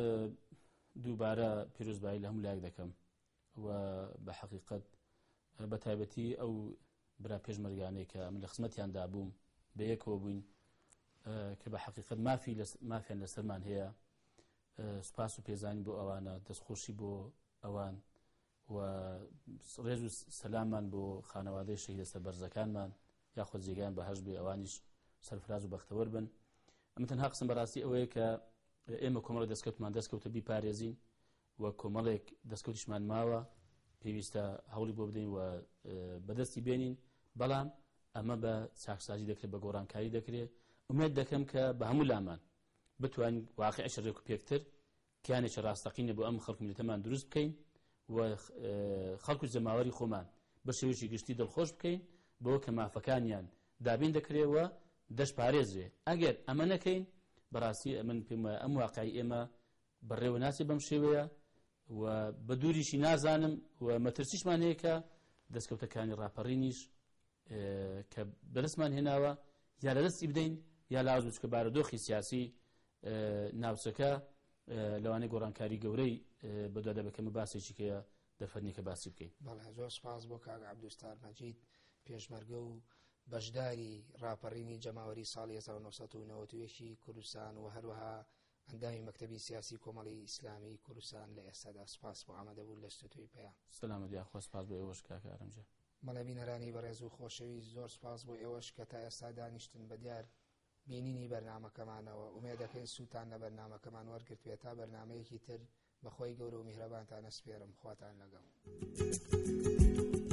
S2: دووبارە پیرۆزبایی لە هەموو لایەک دەکەم و بە حەقیقەت بە تایبەتی ئەو برا پێشمەرگانەی کە من لە خزمەتیاندا بووم بە یەکەوە بووین کە بە حەقیقەت مافیان لەسەرمان هەیە سپاس و پێزانی بۆ ئەوانە دەستخۆشی بۆ ئەوان و ڕێز و سەلامان بۆ خانەوادەی شەهیدە سەربەرزەکانمان یاخود جێگیان بەهەش بێ ئەوانیش سەرفراز و بەختەوەر بن. ئەمە تەنها قسم بەڕاستی ئەوەیە کە ئێمە کۆمەڵی دەستکەوتمان دەستکەوتە بیپارێزین و کۆمەڵێک دەستکەوتیشمان ماوە پێویستە هەوڵی بۆ بدەین و بەدەستی بێنین بەڵام ئەمە بە چاکسازی دەکرێت بە گۆڕانکاری دەکرێت ئومێد دەکەم کە بە هەموو لامان بتوانین واقعیش ڕێکوپێکتر کیانێکی ڕاستەقینە بۆ ئەم خەڵک میلەتەمان دروست بکەین و خەڵک و زەماوەری خۆمان بە شێوەیەکی گشتی دڵخۆش بکەین بۆ کە مافەکانیان دابین دەکرێتەوە دەشپارێزرێ ئەگەر ئەمە نەکەین بەڕاستی ئەمن پێم وایە ئەم واقعی ئێمە بەڕێوە ناچێت بەم شێوەیە و بە دووریشی نازانم و مەترسیشمان هەیە کە دەستکەوتەکانی ڕاپەڕینیش کە بەدەستمان هێناوە یا لەدەستی بدەین یا لاز بچکە بارودۆخی سیاسی ناوچەکە لەوانەیە گۆڕانکاری گەورەی بەدوا دەبەکەمە باسێکی کەیە دەفەرنی کە باسی بکەین.
S1: بەڵێ زۆر سپاس بۆ کاک عەبدولستار مەجید پێشمەرگە و بەشداری ڕاپەڕینی جەماوەری ساڵی 1990 کوردستان و هەروەها ئەندامی مەکتەبی سیاسی کۆمەڵی ئیسلامی کوردستان لە ئێستادا سپاس بۆ ئامادەبوون لە ستوتوی پەیام.
S2: سلامت یاخوا سپاس بۆ ئێوەش کاکارمجە.
S1: مەڵە بینەرانی بەڕێز و خۆشەویست زۆر سپاس بۆ ئێوەش کە تا ئێستا دانیشتن بە دیار بینینی بەرنامەکەمانەوە. ئومێدەکەین سووتان لە بەرنامەکەمان وەرگرتوێت تا بەرنامەیەکی تر بەخۆی گەورە و میهرەبانتان ئەسپێرم. خواتان لەگەڵ.